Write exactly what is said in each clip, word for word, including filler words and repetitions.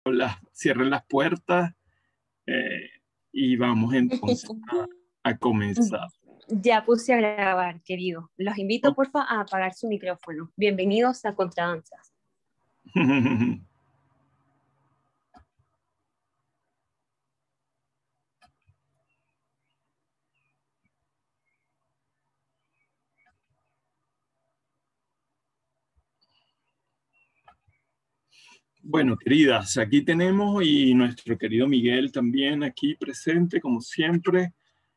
las, cierren las puertas eh, y vamos entonces a, a comenzar. Ya puse a grabar, querido. Los invito, Ok. porfa, a apagar su micrófono. Bienvenidos a Contradanzas. Bueno, queridas, aquí tenemos y nuestro querido Miguel también aquí presente, como siempre,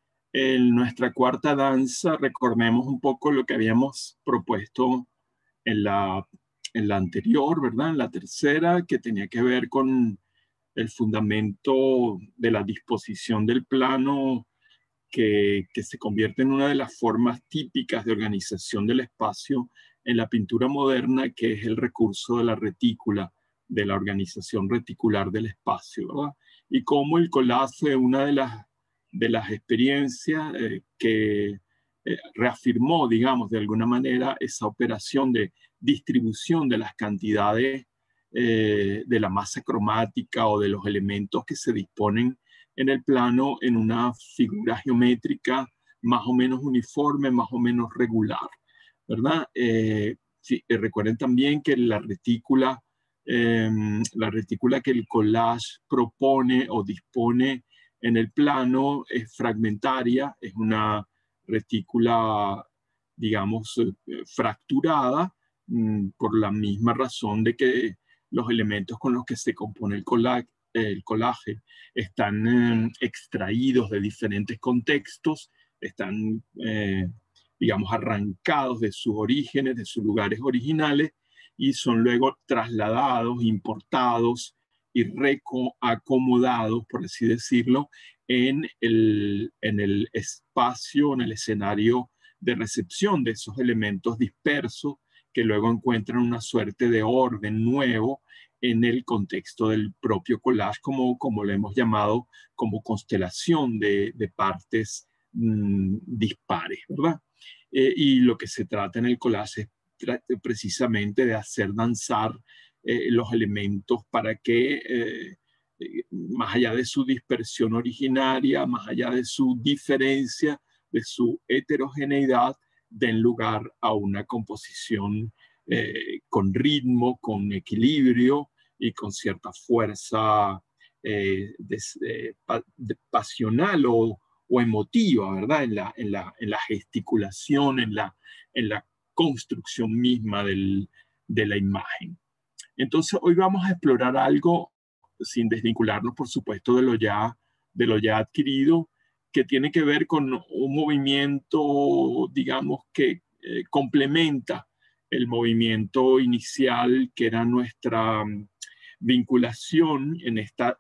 en nuestra cuarta danza. Recordemos un poco lo que habíamos propuesto en la, en la anterior, ¿verdad? En la tercera, que tenía que ver con el fundamento de la disposición del plano que, que se convierte en una de las formas típicas de organización del espacio en la pintura moderna, que es el recurso de la retícula, de la organización reticular del espacio, ¿verdad? Y cómo el collage fue una de las, de las experiencias eh, que eh, reafirmó, digamos, de alguna manera esa operación de distribución de las cantidades eh, de la masa cromática o de los elementos que se disponen en el plano en una figura geométrica más o menos uniforme, más o menos regular, ¿verdad? Eh, sí, eh, recuerden también que la retícula, eh, la retícula que el collage propone o dispone en el plano es fragmentaria, es una retícula, digamos, eh, fracturada, mmm, por la misma razón de que los elementos con los que se compone el collage, el collage están eh, extraídos de diferentes contextos, están, eh, digamos, arrancados de sus orígenes, de sus lugares originales, y son luego trasladados, importados y reacomodados, por así decirlo, en el, en el espacio, en el escenario de recepción de esos elementos dispersos que luego encuentran una suerte de orden nuevo en el contexto del propio collage, como, como lo hemos llamado, como constelación de, de partes mmm, dispares, ¿verdad? Eh, y lo que se trata en el collage es precisamente de hacer danzar eh, los elementos para que, eh, eh, más allá de su dispersión originaria, más allá de su diferencia, de su heterogeneidad, den lugar a una composición eh, con ritmo, con equilibrio y con cierta fuerza eh, de, de, de pasional o, o, emotiva, ¿verdad? En la, en la, en la gesticulación, en la, en la construcción misma del, de la imagen. Entonces, hoy vamos a explorar algo sin desvincularnos, por supuesto, de lo ya, de lo ya adquirido, que tiene que ver con un movimiento, digamos, que eh, complementa el movimiento inicial, que era nuestra um, vinculación en esta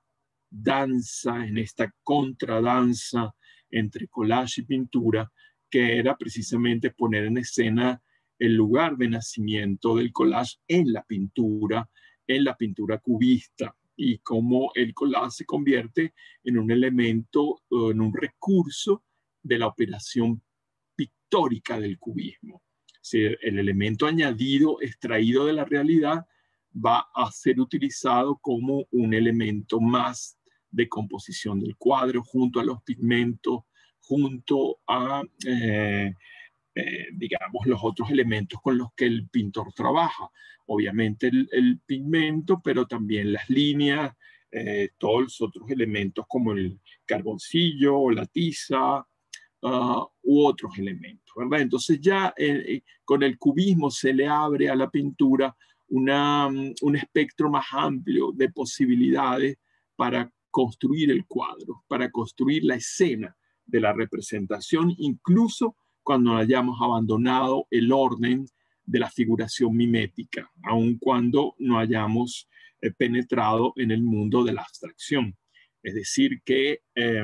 danza, en esta contradanza entre collage y pintura, que era precisamente poner en escena el lugar de nacimiento del collage en la pintura, en la pintura cubista, y cómo el collage se convierte en un elemento, en un recurso de la operación pictórica del cubismo. Es decir, el elemento añadido, extraído de la realidad, va a ser utilizado como un elemento más de composición del cuadro, junto a los pigmentos, junto a, eh, eh, digamos, los otros elementos con los que el pintor trabaja. Obviamente el, el pigmento, pero también las líneas, eh, todos los otros elementos como el carboncillo o la tiza, uh, u otros elementos, ¿verdad? Entonces ya eh, con el cubismo se le abre a la pintura una, un espectro más amplio de posibilidades para construir el cuadro, para construir la escena de la representación, incluso cuando hayamos abandonado el orden de la figuración mimética, aun cuando no hayamos eh, penetrado en el mundo de la abstracción. Es decir, que eh,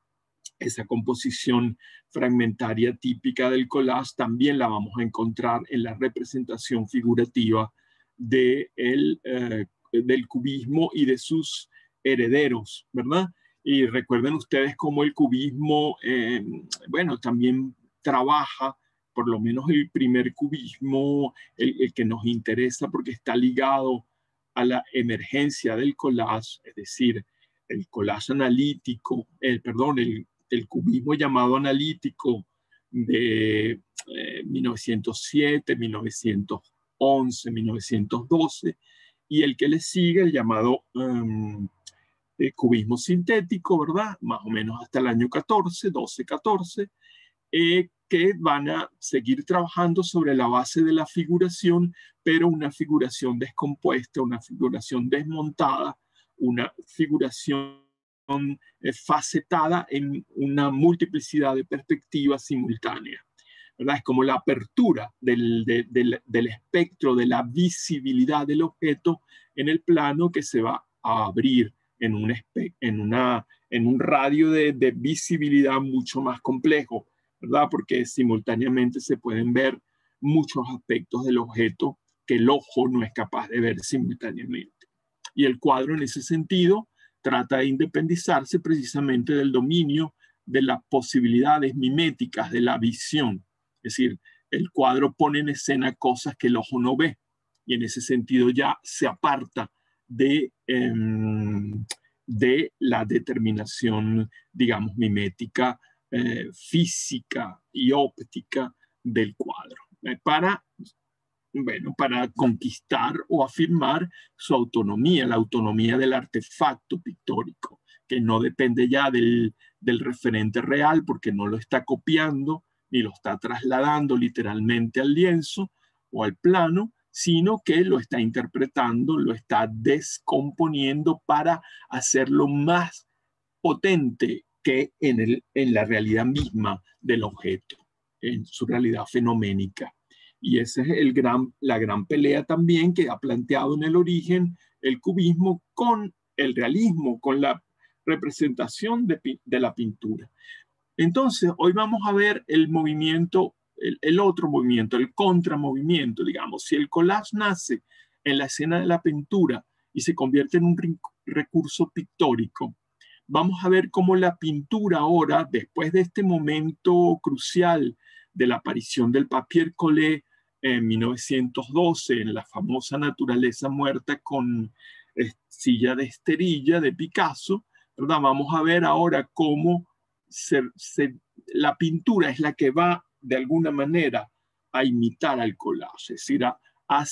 esa composición fragmentaria típica del collage también la vamos a encontrar en la representación figurativa de el, eh, del cubismo y de sus herederos, ¿verdad? Y recuerden ustedes cómo el cubismo, eh, bueno, también trabaja, por lo menos el primer cubismo, el, el que nos interesa porque está ligado a la emergencia del collage, es decir, el collage analítico, el, perdón, el, el cubismo llamado analítico de eh, mil novecientos siete, mil novecientos once, mil novecientos doce, y el que le sigue, el llamado um, el cubismo sintético, ¿verdad? Más o menos hasta el año catorce, doce, catorce, eh, que van a seguir trabajando sobre la base de la figuración, pero una figuración descompuesta, una figuración desmontada, una figuración eh, facetada en una multiplicidad de perspectivas simultáneas, ¿verdad? Es como la apertura del, de, del, del espectro, de la visibilidad del objeto en el plano que se va a abrir en un, en una, en un radio de, de visibilidad mucho más complejo, ¿verdad? Porque simultáneamente se pueden ver muchos aspectos del objeto que el ojo no es capaz de ver simultáneamente. Y el cuadro en ese sentido trata de independizarse precisamente del dominio de las posibilidades miméticas de la visión. Es decir, el cuadro pone en escena cosas que el ojo no ve y en ese sentido ya se aparta de, eh, de la determinación, digamos, mimética, eh, física y óptica del cuadro, eh, para, bueno, para conquistar o afirmar su autonomía, la autonomía del artefacto pictórico, que no depende ya del, del referente real porque no lo está copiando ni lo está trasladando literalmente al lienzo o al plano, sino que lo está interpretando, lo está descomponiendo para hacerlo más potente que en, el, en la realidad misma del objeto, en su realidad fenoménica. Y esa es el gran, la gran pelea también que ha planteado en el origen el cubismo con el realismo, con la representación de, de la pintura. Entonces, hoy vamos a ver el movimiento, el, el otro movimiento, el contramovimiento, digamos. Si el collage nace en la escena de la pintura y se convierte en un recurso pictórico, vamos a ver cómo la pintura ahora, después de este momento crucial de la aparición del papier collé en mil novecientos doce, en la famosa Naturaleza muerta con eh, silla de esterilla de Picasso, ¿verdad? Vamos a ver ahora cómo se, se, la pintura es la que va de alguna manera a imitar al collage, es decir, a, a,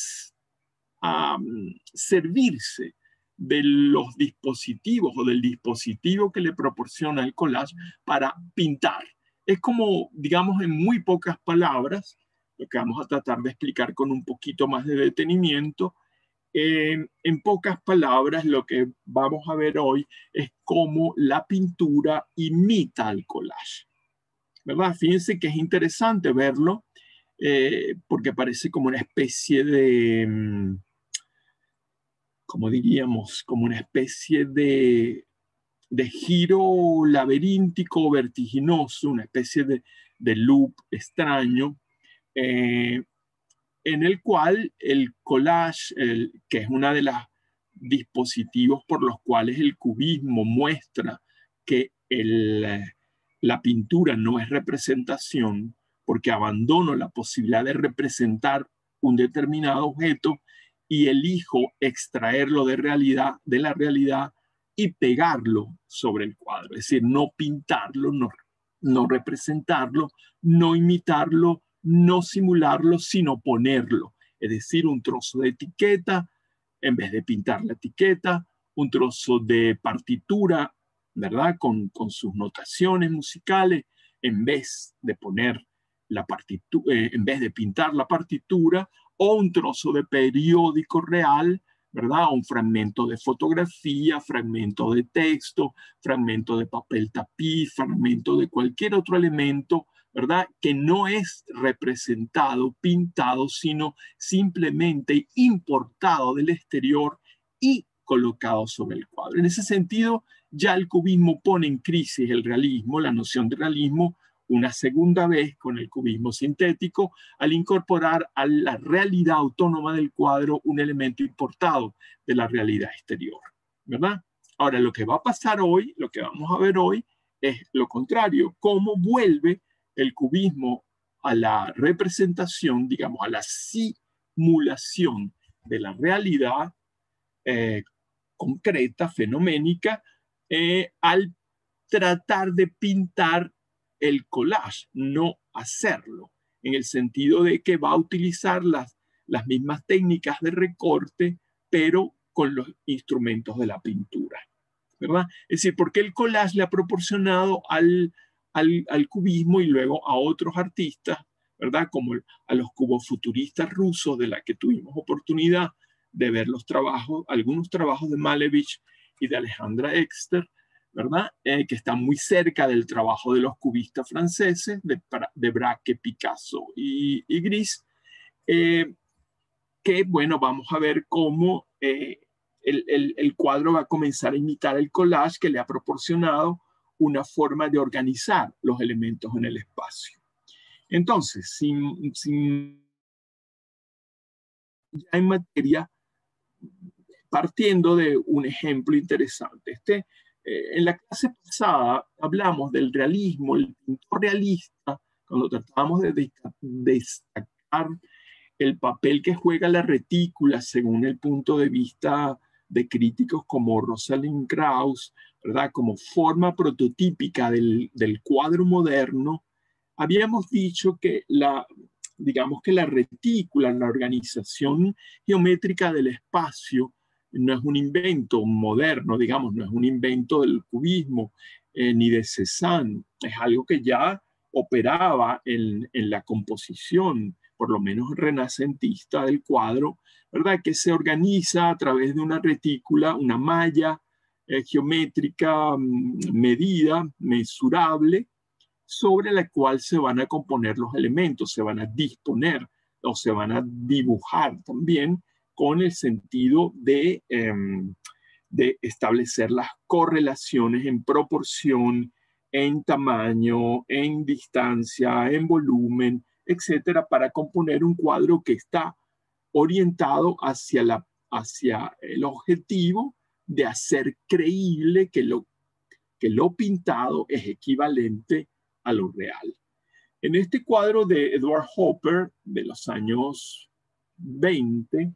a um, servirse de los dispositivos o del dispositivo que le proporciona el collage para pintar. Es como, digamos, en muy pocas palabras, lo que vamos a tratar de explicar con un poquito más de detenimiento, eh, en pocas palabras lo que vamos a ver hoy es cómo la pintura imita al collage, ¿verdad? Fíjense que es interesante verlo eh, porque parece como una especie de... como diríamos, como una especie de, de giro laberíntico, vertiginoso, una especie de, de loop extraño, eh, en el cual el collage, el, que es uno de los dispositivos por los cuales el cubismo muestra que el, la pintura no es representación, porque abandono la posibilidad de representar un determinado objeto y elijo extraerlo de, realidad, de la realidad y pegarlo sobre el cuadro. Es decir, no pintarlo, no, no representarlo, no imitarlo, no simularlo, sino ponerlo. Es decir, un trozo de etiqueta, en vez de pintar la etiqueta, un trozo de partitura, ¿verdad? Con, con sus notaciones musicales, en vez de poner la partitura, eh, en vez de pintar la partitura, o un trozo de periódico real, ¿verdad? Un fragmento de fotografía, fragmento de texto, fragmento de papel tapiz, fragmento de cualquier otro elemento, ¿verdad? Que no es representado, pintado, sino simplemente importado del exterior y colocado sobre el cuadro. En ese sentido, ya el cubismo pone en crisis el realismo, la noción de realismo, una segunda vez con el cubismo sintético, al incorporar a la realidad autónoma del cuadro un elemento importado de la realidad exterior, ¿verdad? Ahora, lo que va a pasar hoy, lo que vamos a ver hoy, es lo contrario, cómo vuelve el cubismo a la representación, digamos, a la simulación de la realidad, eh, concreta, fenoménica, eh, al tratar de pintar el collage, no hacerlo, en el sentido de que va a utilizar las, las mismas técnicas de recorte, pero con los instrumentos de la pintura, ¿verdad? Es decir, porque el collage le ha proporcionado al, al, al cubismo y luego a otros artistas, ¿verdad? Como a los cubofuturistas rusos, de la que tuvimos oportunidad de ver los trabajos, algunos trabajos de Malevich y de Alejandra Exter, ¿verdad? Eh, que están muy cerca del trabajo de los cubistas franceses, de, de Braque, Picasso y, y Gris, eh, que, bueno, vamos a ver cómo eh, el, el, el cuadro va a comenzar a imitar el collage que le ha proporcionado una forma de organizar los elementos en el espacio. Entonces, sin, sin ya en materia, partiendo de un ejemplo interesante. Este, eh, en la clase pasada hablamos del realismo, el pintor realista, cuando tratábamos de destacar el papel que juega la retícula según el punto de vista de críticos como Rosalind Krauss, ¿verdad? Como forma prototípica del, del cuadro moderno. Habíamos dicho que la, digamos que la retícula, la organización geométrica del espacio, no es un invento moderno, digamos, no es un invento del cubismo eh, ni de Cézanne, es algo que ya operaba en, en la composición, por lo menos renacentista del cuadro, ¿verdad? Que se organiza a través de una retícula, una malla eh, geométrica medida, mesurable, sobre la cual se van a componer los elementos, se van a disponer o se van a dibujar también con el sentido de, eh, de establecer las correlaciones en proporción, en tamaño, en distancia, en volumen, etcétera, para componer un cuadro que está orientado hacia, la, hacia el objetivo de hacer creíble que lo, que lo pintado es equivalente a lo real. En este cuadro de Edward Hopper de los años veinte,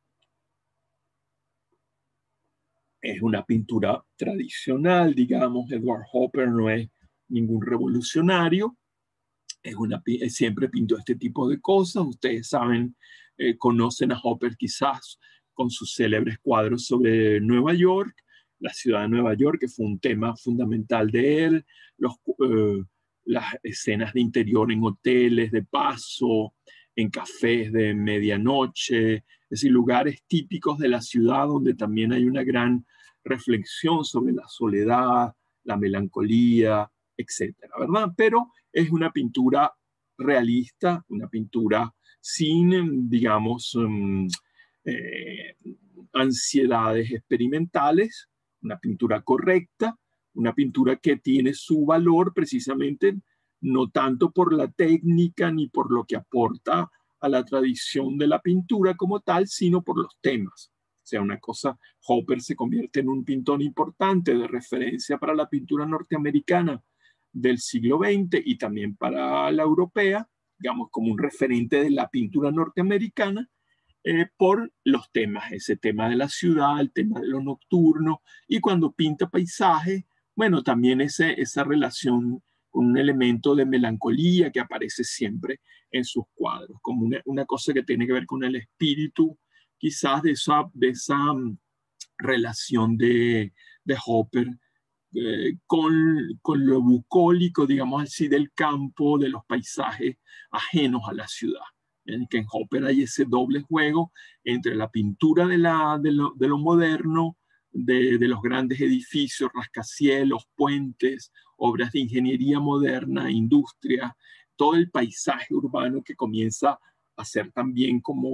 es una pintura tradicional, digamos. Edward Hopper no es ningún revolucionario, es una, siempre pintó este tipo de cosas. Ustedes saben, eh, conocen a Hopper quizás con sus célebres cuadros sobre Nueva York, la ciudad de Nueva York, que fue un tema fundamental de él, los, eh, las escenas de interior en hoteles de paso, en cafés de medianoche, es decir, lugares típicos de la ciudad donde también hay una gran reflexión sobre la soledad, la melancolía, etcétera, ¿verdad? Pero es una pintura realista, una pintura sin, digamos, um, eh, ansiedades experimentales, una pintura correcta, una pintura que tiene su valor precisamente no tanto por la técnica ni por lo que aporta a la tradición de la pintura como tal, sino por los temas. O sea, una cosa, Hopper se convierte en un pintor importante de referencia para la pintura norteamericana del siglo veinte y también para la europea, digamos, como un referente de la pintura norteamericana, eh, por los temas, ese tema de la ciudad, el tema de lo nocturno, y cuando pinta paisajes, bueno, también ese, esa relación con un elemento de melancolía que aparece siempre en sus cuadros, como una, una cosa que tiene que ver con el espíritu, quizás de esa, de esa um, relación de, de Hopper eh, con, con lo bucólico, digamos así, del campo, de los paisajes ajenos a la ciudad. En que en Hopper hay ese doble juego entre la pintura de, la, de, lo, de lo moderno, de, de los grandes edificios, rascacielos, puentes, obras de ingeniería moderna, industria, todo el paisaje urbano que comienza a ser también como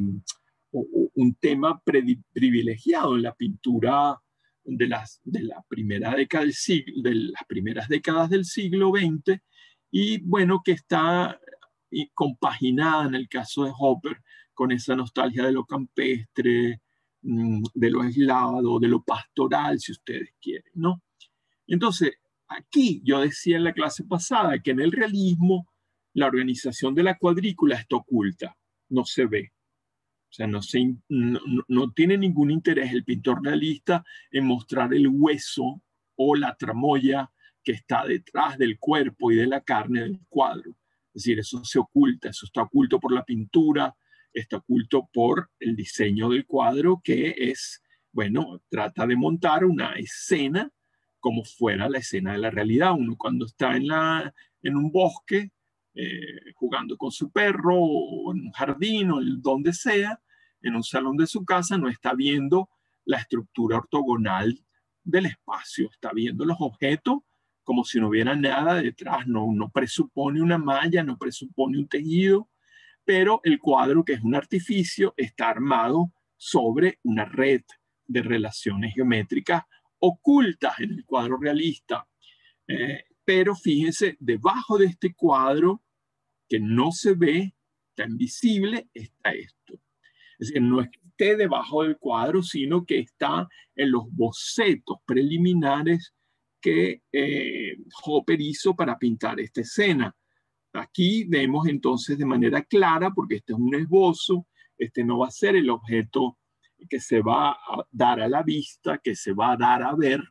un tema privilegiado en la pintura de las, de la primera década del siglo, de las primeras décadas del siglo veinte, y bueno, que está compaginada en el caso de Hopper con esa nostalgia de lo campestre, de lo aislado, de lo pastoral, si ustedes quieren, ¿no? Entonces, aquí yo decía en la clase pasada que en el realismo la organización de la cuadrícula está oculta, no se ve. O sea, no, se, no, no tiene ningún interés el pintor realista en mostrar el hueso o la tramoya que está detrás del cuerpo y de la carne del cuadro. Es decir, eso se oculta, eso está oculto por la pintura, está oculto por el diseño del cuadro, que es, bueno, trata de montar una escena como fuera la escena de la realidad. Uno cuando está en, la, en un bosque, eh, jugando con su perro, o en un jardín, o en donde sea, en un salón de su casa, no está viendo la estructura ortogonal del espacio, está viendo los objetos como si no hubiera nada detrás, no, no presupone una malla, no presupone un tejido, pero el cuadro, que es un artificio, está armado sobre una red de relaciones geométricas ocultas en el cuadro realista. Eh, pero fíjense, debajo de este cuadro, que no se ve, está invisible, está esto. Es decir, no es que esté debajo del cuadro, sino que está en los bocetos preliminares que eh, Hopper hizo para pintar esta escena. Aquí vemos entonces de manera clara, porque este es un esbozo, este no va a ser el objeto que se va a dar a la vista, que se va a dar a ver,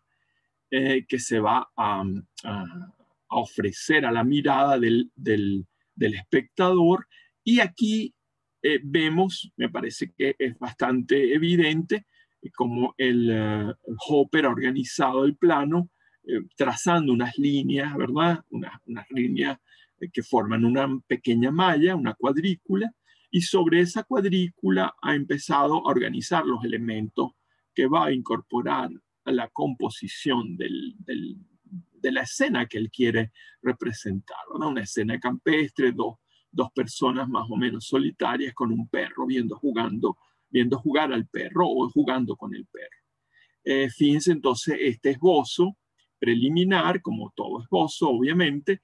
eh, que se va a, a, a ofrecer a la mirada del, del, del espectador. Y aquí eh, vemos, me parece que es bastante evidente, eh, cómo el uh, Hopper ha organizado el plano, eh, trazando unas líneas, ¿verdad? Unas, unas líneas eh, que forman una pequeña malla, una cuadrícula, y sobre esa cuadrícula ha empezado a organizar los elementos que va a incorporar a la composición del, del, de la escena que él quiere representar, ¿verdad? Una escena campestre, dos, dos personas más o menos solitarias con un perro viendo, jugando, viendo jugar al perro o jugando con el perro. Eh, fíjense entonces este esbozo preliminar, como todo esbozo, obviamente,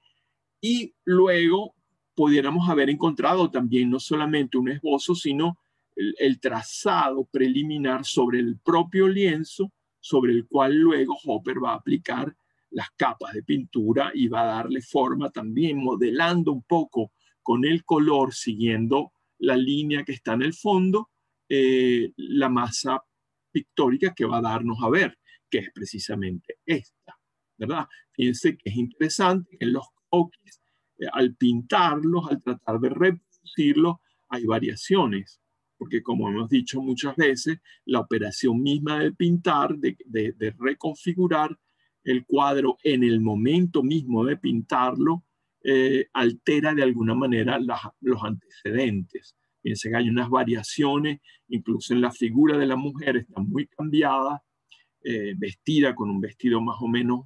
y luego pudiéramos haber encontrado también no solamente un esbozo, sino el, el trazado preliminar sobre el propio lienzo, sobre el cual luego Hopper va a aplicar las capas de pintura y va a darle forma también, modelando un poco con el color, siguiendo la línea que está en el fondo, eh, la masa pictórica que va a darnos a ver, que es precisamente esta, ¿verdad? Fíjense que es interesante que en los croquis, eh, al pintarlos, al tratar de reproducirlos, hay variaciones, porque como hemos dicho muchas veces, la operación misma de pintar, de, de, de reconfigurar el cuadro en el momento mismo de pintarlo, eh, altera de alguna manera la, los antecedentes. Fíjense que hay unas variaciones, incluso en la figura de la mujer está muy cambiada, eh, vestida con un vestido más o menos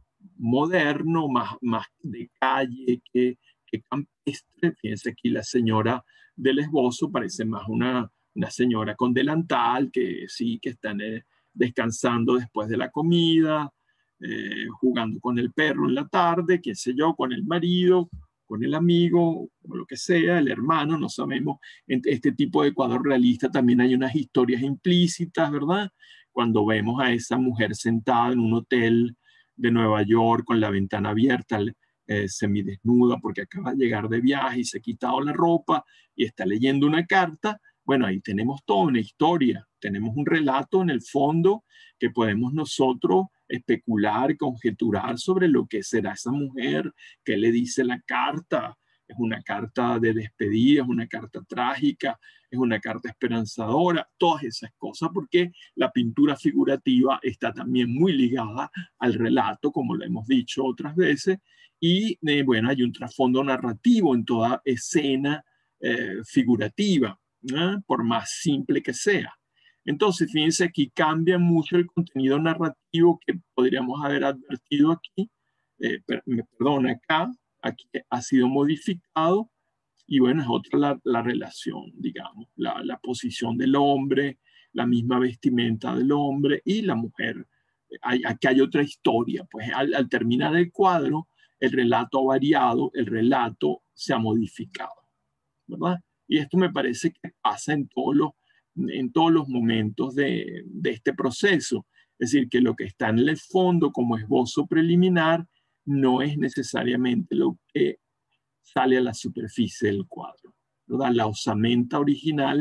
moderno, más, más de calle que, que campestre. Fíjense aquí la señora del esbozo parece más una, una señora con delantal, que sí, que están eh, descansando después de la comida, eh, jugando con el perro en la tarde, qué sé yo, con el marido, con el amigo, o lo que sea, el hermano, no sabemos. En este tipo de cuadro realista también hay unas historias implícitas, ¿verdad? Cuando vemos a esa mujer sentada en un hotel de Nueva York con la ventana abierta, eh, semidesnuda porque acaba de llegar de viaje y se ha quitado la ropa y está leyendo una carta. Bueno, ahí tenemos toda una historia, tenemos un relato en el fondo que podemos nosotros especular, conjeturar sobre lo que será esa mujer, qué le dice la carta. Es una carta de despedida, es una carta trágica, es una carta esperanzadora, todas esas cosas, porque la pintura figurativa está también muy ligada al relato, como lo hemos dicho otras veces, y eh, bueno, hay un trasfondo narrativo en toda escena eh, figurativa, ¿eh? Por más simple que sea. Entonces, fíjense, aquí cambia mucho el contenido narrativo que podríamos haber advertido aquí, eh, per, perdón, acá, aquí ha sido modificado, y bueno, es otra la, la relación, digamos, la, la posición del hombre, la misma vestimenta del hombre y la mujer. Hay, aquí hay otra historia, pues al, al terminar el cuadro, el relato ha variado, el relato se ha modificado, ¿verdad? Y esto me parece que pasa en todos los, en todos los momentos de, de este proceso. Es decir, que lo que está en el fondo como esbozo preliminar no es necesariamente lo que sale a la superficie del cuadro, ¿verdad? La osamenta original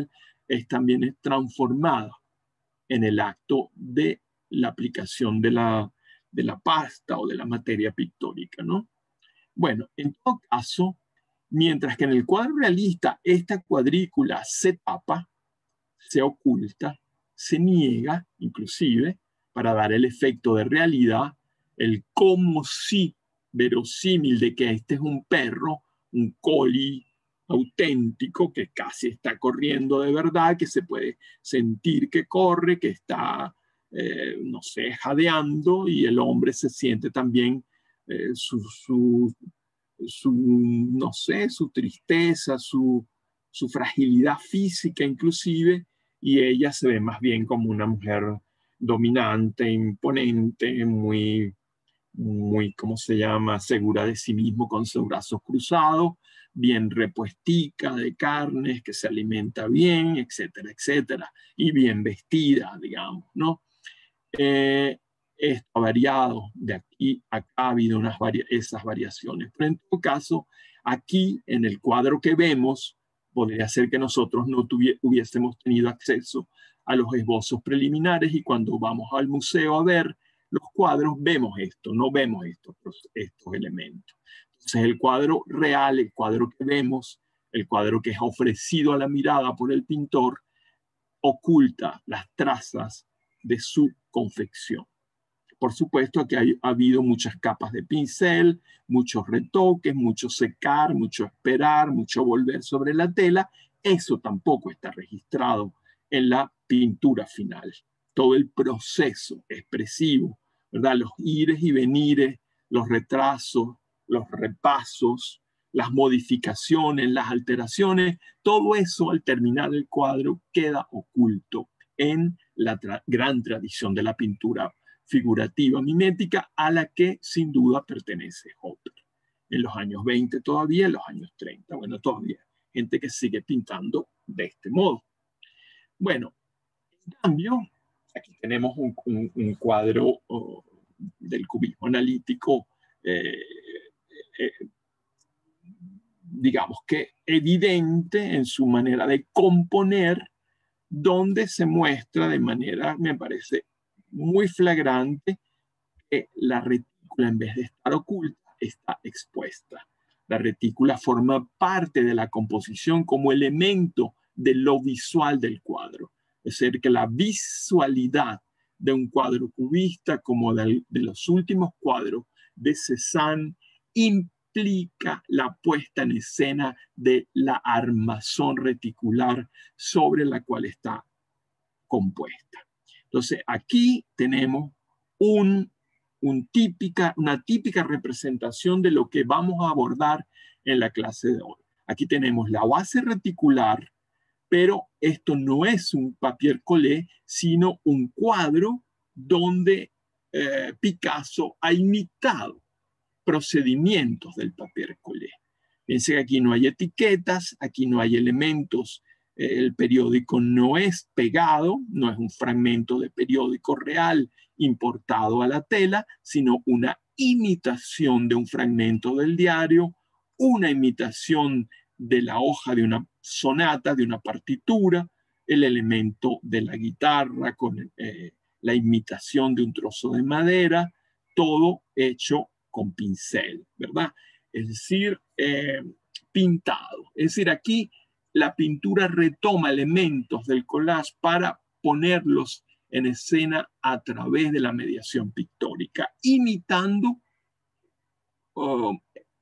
es también transformada en el acto de la aplicación de la, de la pasta o de la materia pictórica, ¿no? Bueno, en todo caso, mientras que en el cuadro realista esta cuadrícula se tapa, se oculta, se niega, inclusive, para dar el efecto de realidad, el como si verosímil de que este es un perro, un collie auténtico que casi está corriendo de verdad, que se puede sentir que corre, que está, eh, no sé, jadeando, y el hombre se siente también eh, su, su, su, no sé, su tristeza, su, su fragilidad física inclusive, y ella se ve más bien como una mujer dominante, imponente, muy, muy, ¿cómo se llama?, segura de sí mismo, con sus brazos cruzados, bien repuestica de carnes, que se alimenta bien, etcétera, etcétera, y bien vestida, digamos, ¿no? Eh, esto ha variado, de aquí a acá ha habido unas vari esas variaciones, pero en todo caso, aquí en el cuadro que vemos, podría ser que nosotros no hubiésemos tenido acceso a los esbozos preliminares, y cuando vamos al museo a ver los cuadros, vemos esto, no vemos estos, estos elementos. Entonces el cuadro real, el cuadro que vemos, el cuadro que es ofrecido a la mirada por el pintor, oculta las trazas de su confección. Por supuesto que hay, ha habido muchas capas de pincel, muchos retoques, mucho secar, mucho esperar, mucho volver sobre la tela. Eso tampoco está registrado en la pintura final. Todo el proceso expresivo, ¿verdad? Los ires y venires, los retrasos, los repasos, las modificaciones, las alteraciones, todo eso al terminar el cuadro queda oculto en la tra- gran tradición de la pintura figurativa mimética, a la que sin duda pertenece Hopper. En los años veinte todavía, en los años treinta, bueno, todavía gente que sigue pintando de este modo. Bueno, en cambio, aquí tenemos un, un, un cuadro oh, del cubismo analítico, eh, eh, digamos que evidente en su manera de componer, donde se muestra de manera, me parece, muy flagrante que la retícula, en vez de estar oculta, está expuesta. La retícula forma parte de la composición como elemento de lo visual del cuadro. Es decir, que la visualidad de un cuadro cubista, como de, de los últimos cuadros de Cézanne, implica la puesta en escena de la armazón reticular sobre la cual está compuesta. Entonces, aquí tenemos un, un típica, una típica representación de lo que vamos a abordar en la clase de hoy. Aquí tenemos la base reticular, pero esto no es un papier collé, sino un cuadro donde eh, Picasso ha imitado procedimientos del papier collé. Fíjense que aquí no hay etiquetas, aquí no hay elementos, eh, el periódico no es pegado, no es un fragmento de periódico real importado a la tela, sino una imitación de un fragmento del diario, una imitación de la hoja de una sonata, de una partitura, el elemento de la guitarra con eh, la imitación de un trozo de madera, todo hecho con pincel, ¿verdad? Es decir, eh, pintado. Es decir, aquí la pintura retoma elementos del collage para ponerlos en escena a través de la mediación pictórica, imitando uh,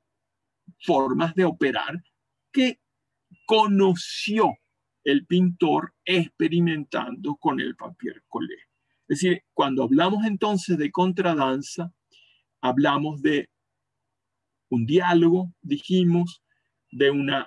formas de operar que conoció el pintor experimentando con el papier collé. Es decir, cuando hablamos entonces de contradanza, hablamos de un diálogo, dijimos, de una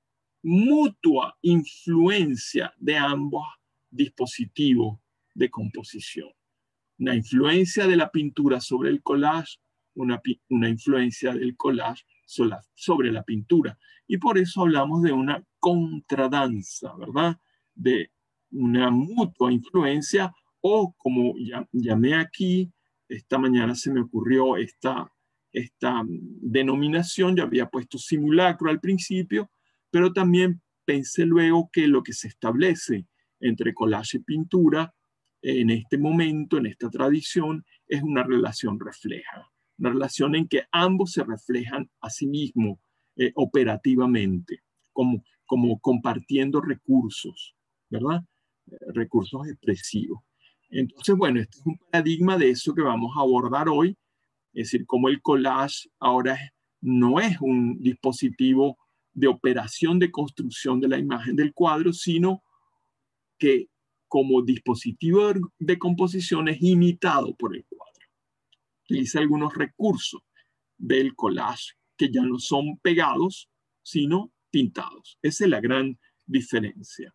mutua influencia de ambos dispositivos de composición. Una influencia de la pintura sobre el collage, una, una influencia del collage sobre la pintura. Y por eso hablamos de una contradanza, ¿verdad? De una mutua influencia, o como llamé aquí, esta mañana se me ocurrió esta, esta denominación, yo había puesto simulacro al principio, pero también pensé luego que lo que se establece entre collage y pintura en este momento, en esta tradición, es una relación refleja, una relación en que ambos se reflejan a sí mismos eh, operativamente, como, como compartiendo recursos, ¿verdad? Eh, recursos expresivos. Entonces, bueno, este es un paradigma de eso que vamos a abordar hoy, es decir, cómo el collage ahora es, no es un dispositivo de operación de construcción de la imagen del cuadro, sino que como dispositivo de composición es imitado por el cuadro. Utiliza algunos recursos del collage que ya no son pegados, sino pintados. Esa es la gran diferencia.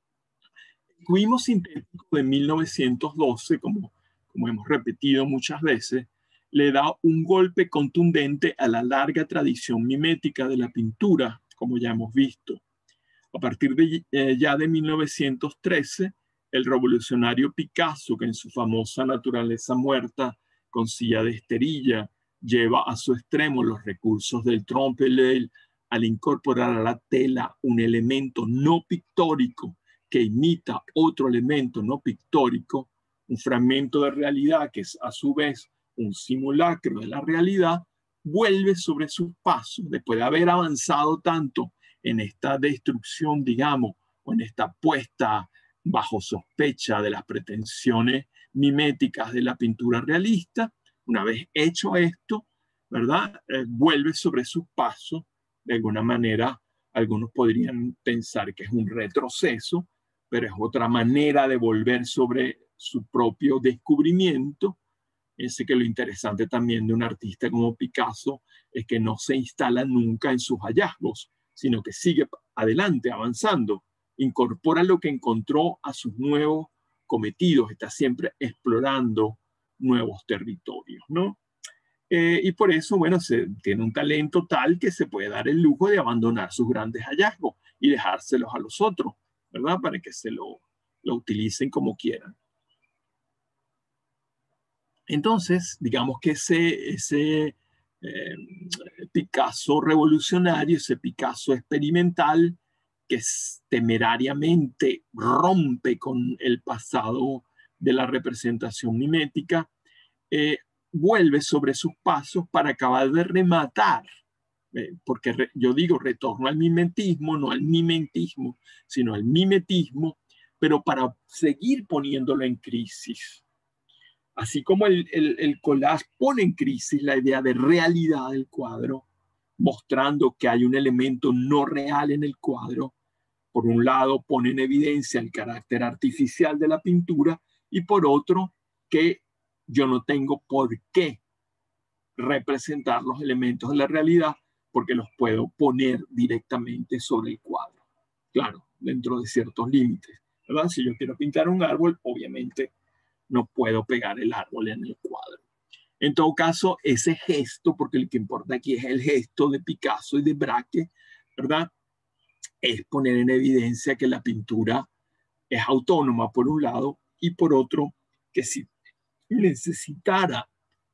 El cubismo sintético de mil novecientos doce, como, como hemos repetido muchas veces, le da un golpe contundente a la larga tradición mimética de la pintura, como ya hemos visto. A partir de eh, ya de mil novecientos trece, el revolucionario Picasso, que en su famosa Naturaleza Muerta, con silla de esterilla, lleva a su extremo los recursos del trompe-l'œil al incorporar a la tela un elemento no pictórico que imita otro elemento no pictórico, un fragmento de realidad que es a su vez un simulacro de la realidad, vuelve sobre sus pasos después de haber avanzado tanto en esta destrucción, digamos, o en esta puesta bajo sospecha de las pretensiones miméticas de la pintura realista. Una vez hecho esto, ¿verdad? Eh, vuelve sobre sus pasos. De alguna manera, algunos podrían pensar que es un retroceso, pero es otra manera de volver sobre su propio descubrimiento. Ese que lo interesante también de un artista como Picasso es que no se instala nunca en sus hallazgos, sino que sigue adelante, avanzando, incorpora lo que encontró a sus nuevos cometidos, está siempre explorando nuevos territorios, ¿no? Eh, y por eso, bueno, se, tiene un talento tal que se puede dar el lujo de abandonar sus grandes hallazgos y dejárselos a los otros, ¿verdad? Para que se lo, lo utilicen como quieran. Entonces, digamos que ese, ese eh, Picasso revolucionario, ese Picasso experimental, que temerariamente rompe con el pasado de la representación mimética, eh, vuelve sobre sus pasos para acabar de rematar, eh, porque re, yo digo retorno al mimetismo, no al mimetismo, sino al mimetismo, pero para seguir poniéndolo en crisis. Así como el, el, el collage pone en crisis la idea de realidad del cuadro, mostrando que hay un elemento no real en el cuadro. Por un lado, pone en evidencia el carácter artificial de la pintura y por otro, que yo no tengo por qué representar los elementos de la realidad porque los puedo poner directamente sobre el cuadro. Claro, dentro de ciertos límites, ¿verdad? Si yo quiero pintar un árbol, obviamente no puedo pegar el árbol en el cuadro. En todo caso, ese gesto, porque lo que importa aquí es el gesto de Picasso y de Braque, ¿verdad? Es poner en evidencia que la pintura es autónoma por un lado y por otro que si necesitara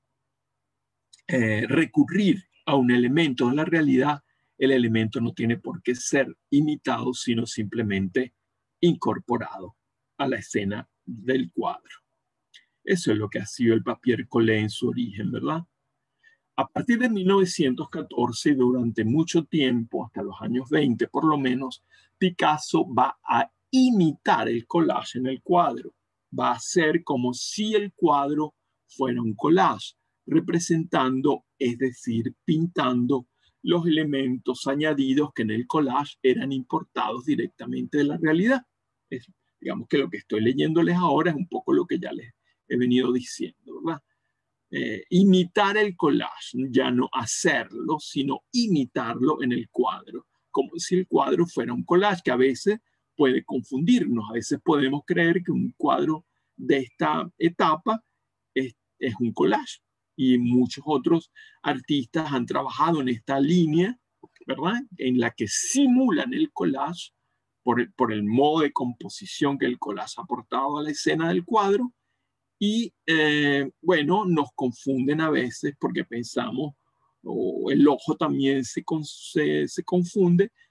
eh, recurrir a un elemento de la realidad, el elemento no tiene por qué ser imitado, sino simplemente incorporado a la escena del cuadro. Eso es lo que ha sido el papier collé en su origen, ¿verdad? A partir de mil novecientos catorce y durante mucho tiempo, hasta los años veinte por lo menos, Picasso va a imitar el collage en el cuadro. Va a ser como si el cuadro fuera un collage, representando, es decir, pintando los elementos añadidos que en el collage eran importados directamente de la realidad. Es, digamos que lo que estoy leyéndoles ahora es un poco lo que ya les he venido diciendo, ¿verdad? Eh, imitar el collage, ya no hacerlo, sino imitarlo en el cuadro, como si el cuadro fuera un collage, que a veces puede confundirnos, a veces podemos creer que un cuadro de esta etapa es, es un collage, y muchos otros artistas han trabajado en esta línea, ¿verdad? En la que simulan el collage por el, por el modo de composición que el collage ha aportado a la escena del cuadro. Y eh, bueno, nos confunden a veces porque pensamos, o el ojo también se, se, se confunde,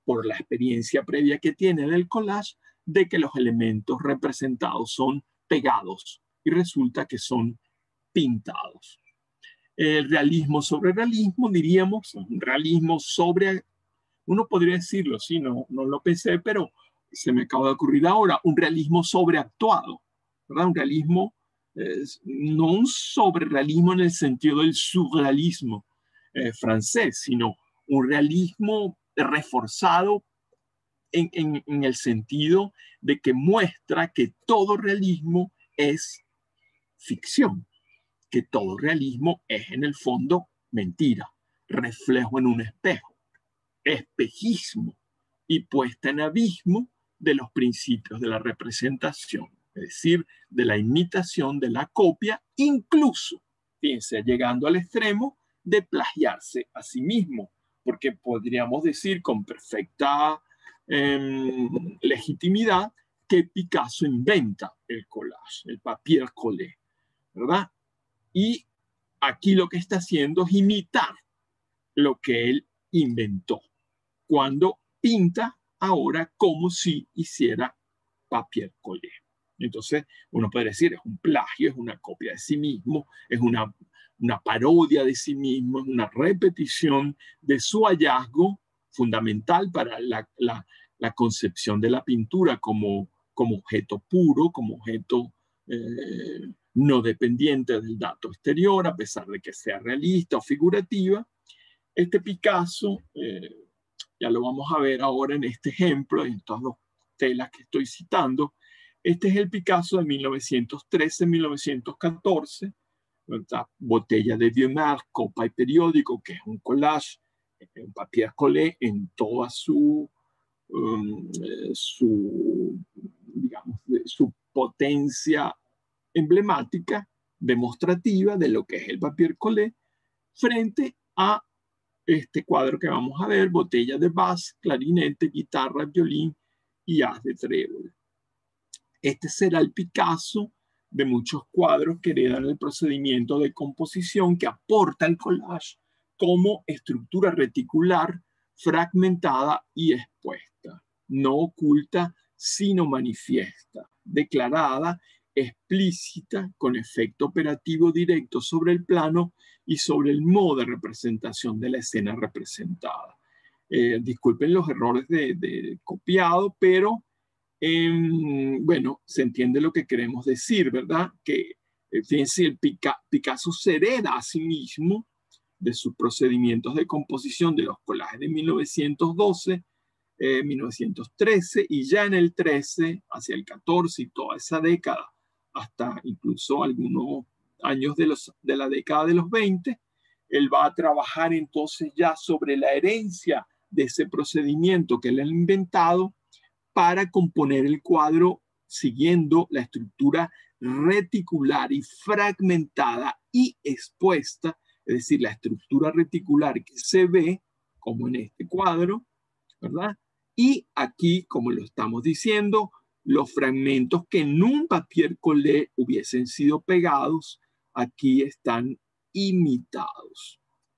por la experiencia previa que tiene del collage, de que los elementos representados son pegados y resulta que son pintados. El realismo sobre realismo, diríamos, un realismo sobre, uno podría decirlo, sí, no, no lo pensé, pero se me acaba de ocurrir ahora, un realismo sobreactuado, ¿verdad? Un realismo, eh, no un sobrerealismo en el sentido del surrealismo eh, francés, sino un realismo reforzado en, en, en el sentido de que muestra que todo realismo es ficción, que todo realismo es en el fondo mentira, reflejo en un espejo, espejismo y puesta en abismo de los principios de la representación, es decir, de la imitación, de la copia, incluso, fíjense, llegando al extremo de plagiarse a sí mismo, porque podríamos decir con perfecta eh, legitimidad que Picasso inventa el collage, el papier collé, ¿verdad? Y aquí lo que está haciendo es imitar lo que él inventó cuando pinta ahora como si hiciera papier collé. Entonces, uno puede decir, es un plagio, es una copia de sí mismo, es una, una parodia de sí mismo, es una repetición de su hallazgo fundamental para la, la, la concepción de la pintura como, como objeto puro, como objeto eh, no dependiente del dato exterior, a pesar de que sea realista o figurativa. Este Picasso, eh, ya lo vamos a ver ahora en este ejemplo, en estas dos telas que estoy citando. Este es el Picasso de mil novecientos trece a mil novecientos catorce, ¿verdad? Botella de Vieux Marc, copa y periódico, que es un collage, un papier collé en toda su, um, su, digamos, su potencia emblemática, demostrativa de lo que es el papier collé, frente a este cuadro que vamos a ver, botella de bass, clarinete, guitarra, violín y haz de trébol. Este será el Picasso de muchos cuadros que heredan el procedimiento de composición que aporta el collage como estructura reticular, fragmentada y expuesta, no oculta, sino manifiesta, declarada, explícita, con efecto operativo directo sobre el plano y sobre el modo de representación de la escena representada. Eh, disculpen los errores de, de copiado, pero eh, bueno, se entiende lo que queremos decir, ¿verdad? Que, eh, fíjense, el Pica, Picasso se hereda a sí mismo de sus procedimientos de composición de los collages de mil novecientos doce, eh, mil novecientos trece, y ya en el trece, hacia el catorce y toda esa década, hasta incluso algunos años de, los, de la década de los veinte, él va a trabajar entonces ya sobre la herencia de ese procedimiento que él ha inventado para componer el cuadro siguiendo la estructura reticular y fragmentada y expuesta, es decir, la estructura reticular que se ve, como en este cuadro, ¿verdad? Y aquí, como lo estamos diciendo, los fragmentos que en un papier collé hubiesen sido pegados, aquí están imitados.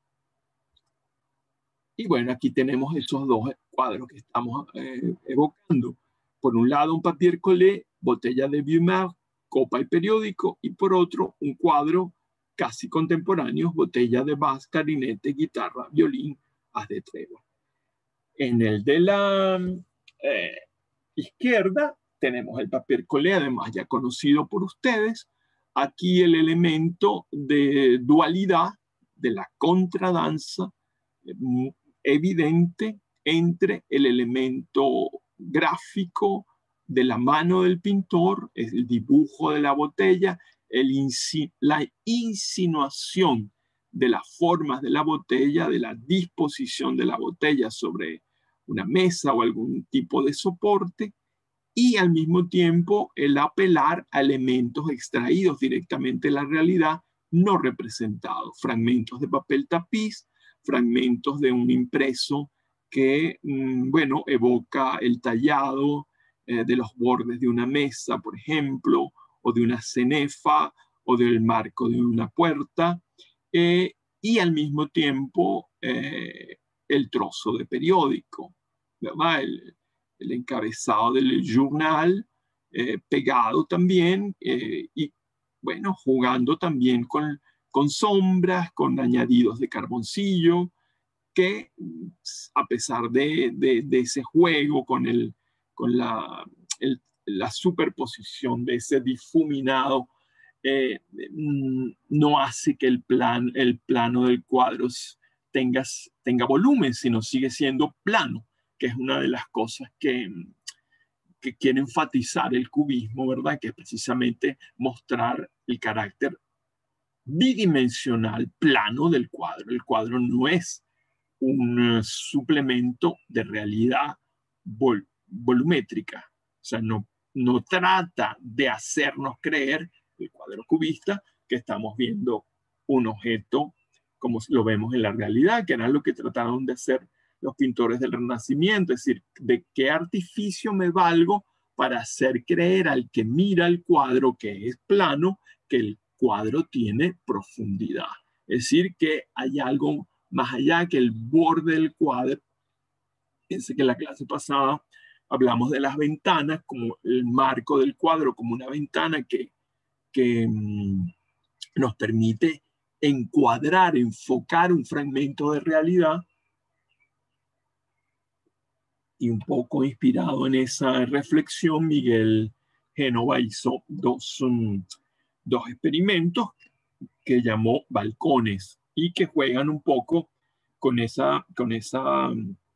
Y bueno, aquí tenemos esos dos cuadros que estamos eh, evocando. Por un lado, un papier collé, botella de Vieux Marc, copa y periódico, y por otro, un cuadro casi contemporáneo, botella de bass, clarinete, guitarra, violín, haz de trébol. En el de la eh, izquierda tenemos el papier collé, además ya conocido por ustedes. Aquí el elemento de dualidad de la contradanza evidente entre el elemento gráfico de la mano del pintor, el dibujo de la botella, el insi la insinuación de las formas de la botella, de la disposición de la botella sobre una mesa o algún tipo de soporte, y al mismo tiempo el apelar a elementos extraídos directamente de la realidad, no representados, fragmentos de papel tapiz, fragmentos de un impreso que, bueno, evoca el tallado eh, de los bordes de una mesa, por ejemplo, o de una cenefa, o del marco de una puerta, eh, y al mismo tiempo eh, el trozo de periódico, ¿verdad? El, el encabezado del journal eh, pegado también eh, y, bueno, jugando también con, con sombras, con añadidos de carboncillo, que a pesar de, de, de ese juego con, el, con la, el, la superposición de ese difuminado, eh, no hace que el, plan, el plano del cuadro tenga, tenga volumen, sino sigue siendo plano, que es una de las cosas que, que quiere enfatizar el cubismo, ¿verdad? Que es precisamente mostrar el carácter bidimensional plano del cuadro. El cuadro no es un suplemento de realidad vol volumétrica. O sea, no, no trata de hacernos creer, el cuadro cubista, que estamos viendo un objeto como lo vemos en la realidad, que era lo que trataron de hacer los pintores del Renacimiento, es decir, de qué artificio me valgo para hacer creer al que mira el cuadro, que es plano, que el cuadro tiene profundidad. Es decir, que hay algo más allá que el borde del cuadro. Fíjense que en la clase pasada hablamos de las ventanas, como el marco del cuadro, como una ventana que, que mmm, nos permite encuadrar, enfocar un fragmento de realidad. Y un poco inspirado en esa reflexión, Miguel Génova hizo dos, um, dos experimentos que llamó balcones y que juegan un poco con, esa, con esa,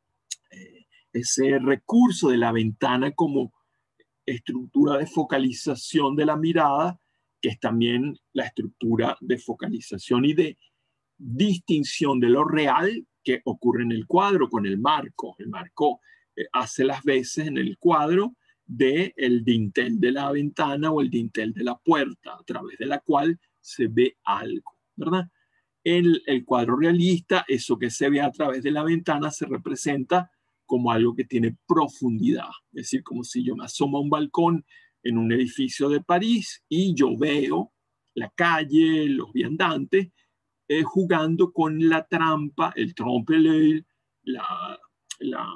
eh, ese recurso de la ventana como estructura de focalización de la mirada, que es también la estructura de focalización y de distinción de lo real que ocurre en el cuadro con el marco. El marco eh, hace las veces en el cuadro de el dintel de la ventana o el dintel de la puerta, a través de la cual se ve algo, ¿verdad? En el cuadro realista, eso que se ve a través de la ventana se representa como algo que tiene profundidad. Es decir, como si yo me asomo a un balcón en un edificio de París y yo veo la calle, los viandantes, eh, jugando con la trampa, el trompe-l'œil, la, la,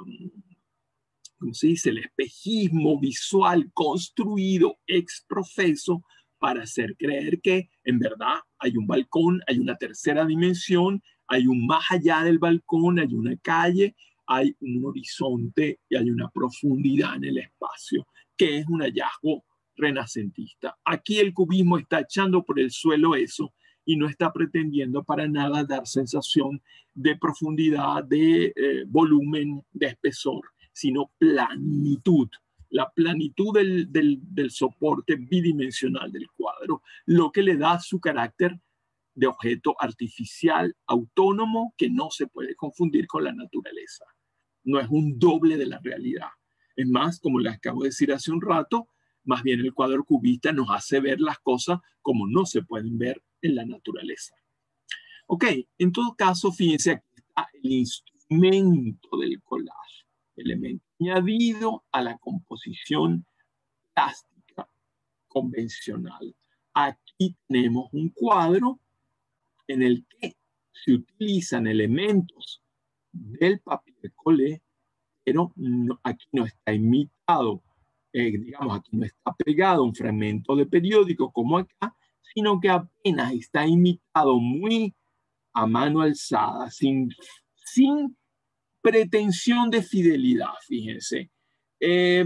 ¿cómo se dice? El espejismo visual construido ex profeso para hacer creer que en verdad hay un balcón, hay una tercera dimensión, hay un más allá del balcón, hay una calle, hay un horizonte y hay una profundidad en el espacio, que es un hallazgo renacentista. Aquí el cubismo está echando por el suelo eso y no está pretendiendo para nada dar sensación de profundidad, de eh, volumen, de espesor, sino planitud, la planitud del, del, del soporte bidimensional del cuadro, lo que le da su carácter de objeto artificial autónomo que no se puede confundir con la naturaleza. No es un doble de la realidad. Es más, como les acabo de decir hace un rato, más bien el cuadro cubista nos hace ver las cosas como no se pueden ver en la naturaleza. Ok, en todo caso, fíjense, aquí está el instrumento del collage, elemento añadido a la composición plástica convencional. Aquí tenemos un cuadro en el que se utilizan elementos del papier collé, pero no, aquí no está imitado, eh, digamos, aquí no está pegado un fragmento de periódico como acá, sino que apenas está imitado muy a mano alzada, sin, sin pretensión de fidelidad, fíjense. Eh,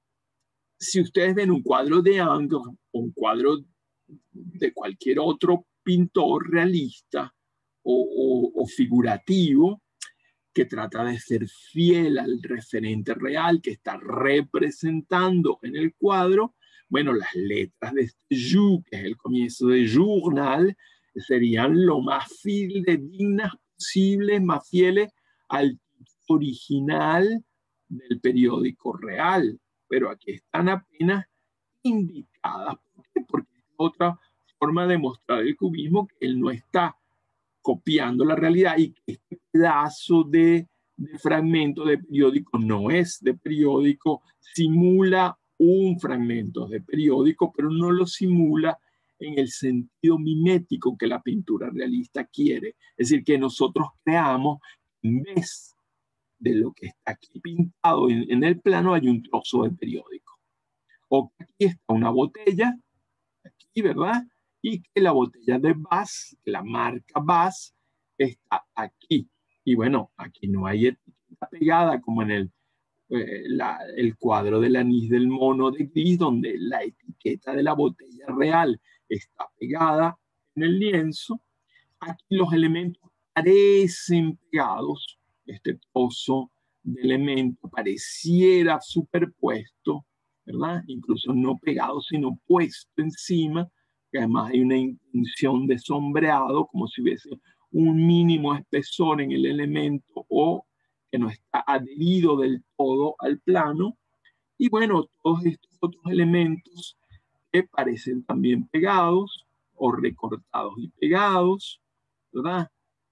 si ustedes ven un cuadro de Ingres o un cuadro de cualquier otro pintor realista o, o, o figurativo que trata de ser fiel al referente real que está representando en el cuadro, bueno, las letras de este Jou, que es el comienzo de journal, serían lo más fidedignas posibles, más fieles al original del periódico real, pero aquí están apenas indicadas. ¿Por qué? Porque es otra forma de mostrar el cubismo, que él no está copiando la realidad y que este pedazo de, de fragmento de periódico no es de periódico, simula un fragmento de periódico, pero no lo simula en el sentido mimético que la pintura realista quiere. Es decir, que nosotros creamos, en vez de lo que está aquí pintado en, en el plano hay un trozo de periódico. O que aquí está una botella, aquí, ¿verdad? Y que la botella de Bass, la marca Bass, está aquí. Y bueno, aquí no hay etiqueta pegada como en el, eh, la, el cuadro del anís del mono de Gris, donde la etiqueta de la botella real está pegada en el lienzo. Aquí los elementos parecen pegados. Este trozo de elemento pareciera superpuesto, ¿verdad? Incluso no pegado, sino puesto encima, que además hay una intención de sombreado, como si hubiese un mínimo espesor en el elemento o que no está adherido del todo al plano. Y bueno, todos estos otros elementos que parecen también pegados o recortados y pegados, ¿verdad?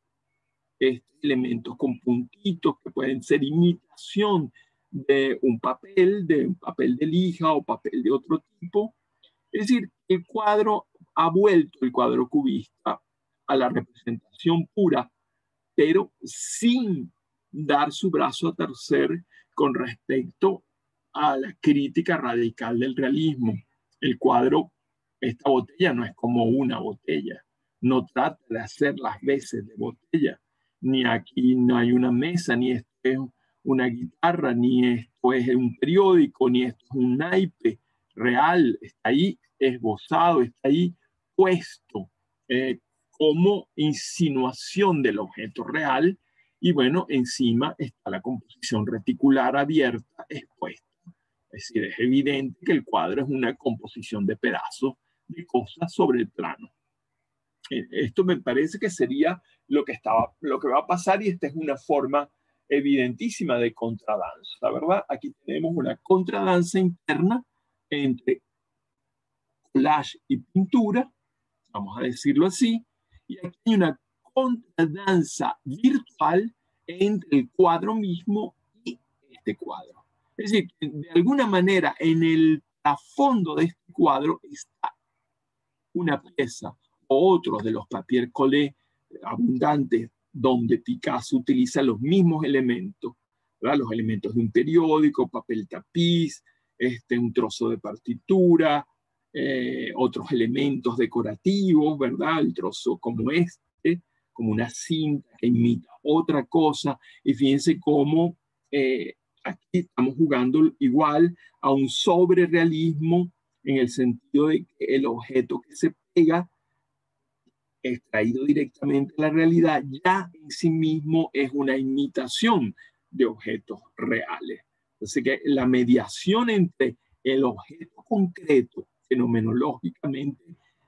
Estos elementos con puntitos que pueden ser imitación de un papel, de un papel de lija o papel de otro tipo. Es decir, el cuadro ha vuelto, el cuadro cubista, a la representación pura, pero sin dar su brazo a torcer con respecto a la crítica radical del realismo. El cuadro, esta botella no es como una botella, no trata de hacer las veces de botella, ni aquí no hay una mesa, ni esto es una guitarra, ni esto es un periódico, ni esto es un naipe real, está ahí esbozado, está ahí puesto eh, como insinuación del objeto real, y bueno, encima está la composición reticular abierta expuesta. Es decir, es evidente que el cuadro es una composición de pedazos de cosas sobre el plano. Esto me parece que sería lo que, estaba, lo que va a pasar, y esta es una forma evidentísima de contradanza, ¿verdad? Aquí tenemos una contradanza interna entre collage y pintura, vamos a decirlo así, y aquí hay una contradanza virtual entre el cuadro mismo y este cuadro. Es decir, de alguna manera en el trasfondo de este cuadro está una pieza o otros de los papier collé abundantes donde Picasso utiliza los mismos elementos, ¿verdad? Los elementos de un periódico, papel tapiz, este, un trozo de partitura, eh, otros elementos decorativos, ¿verdad? El trozo como este, como una cinta que imita otra cosa. Y fíjense cómo eh, aquí estamos jugando igual a un sobrerealismo en el sentido de que el objeto que se pega, extraído directamente de la realidad, ya en sí mismo es una imitación de objetos reales. Así que la mediación entre el objeto concreto, fenomenológicamente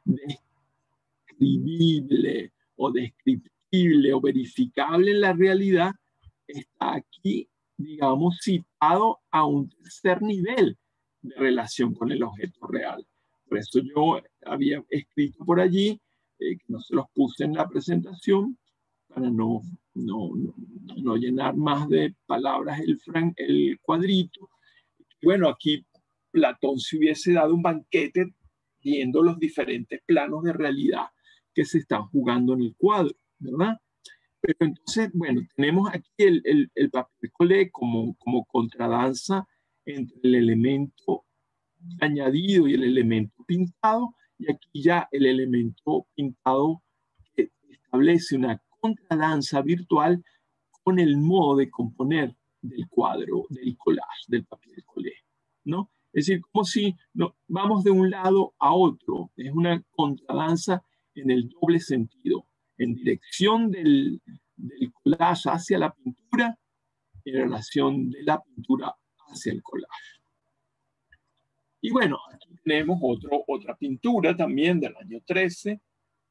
describible o descriptible o verificable en la realidad, está aquí, digamos, citado a un tercer nivel de relación con el objeto real. Por eso yo había escrito por allí, eh, que no se los puse en la presentación, para no, no, no, no llenar más de palabras el, fran, el cuadrito. Bueno, aquí Platón se hubiese dado un banquete viendo los diferentes planos de realidad que se están jugando en el cuadro, ¿verdad? Pero entonces, bueno, tenemos aquí el, el, el papel collé como, como contradanza entre el elemento añadido y el elemento pintado, y aquí ya el elemento pintado que establece una contradanza virtual con el modo de componer del cuadro, del collage, del papel collé, ¿no? Es decir, como si no, vamos de un lado a otro, es una contradanza en el doble sentido, en dirección del, del collage hacia la pintura, en relación de la pintura hacia el collage. Y bueno, aquí tenemos otro, otra pintura también del año trece.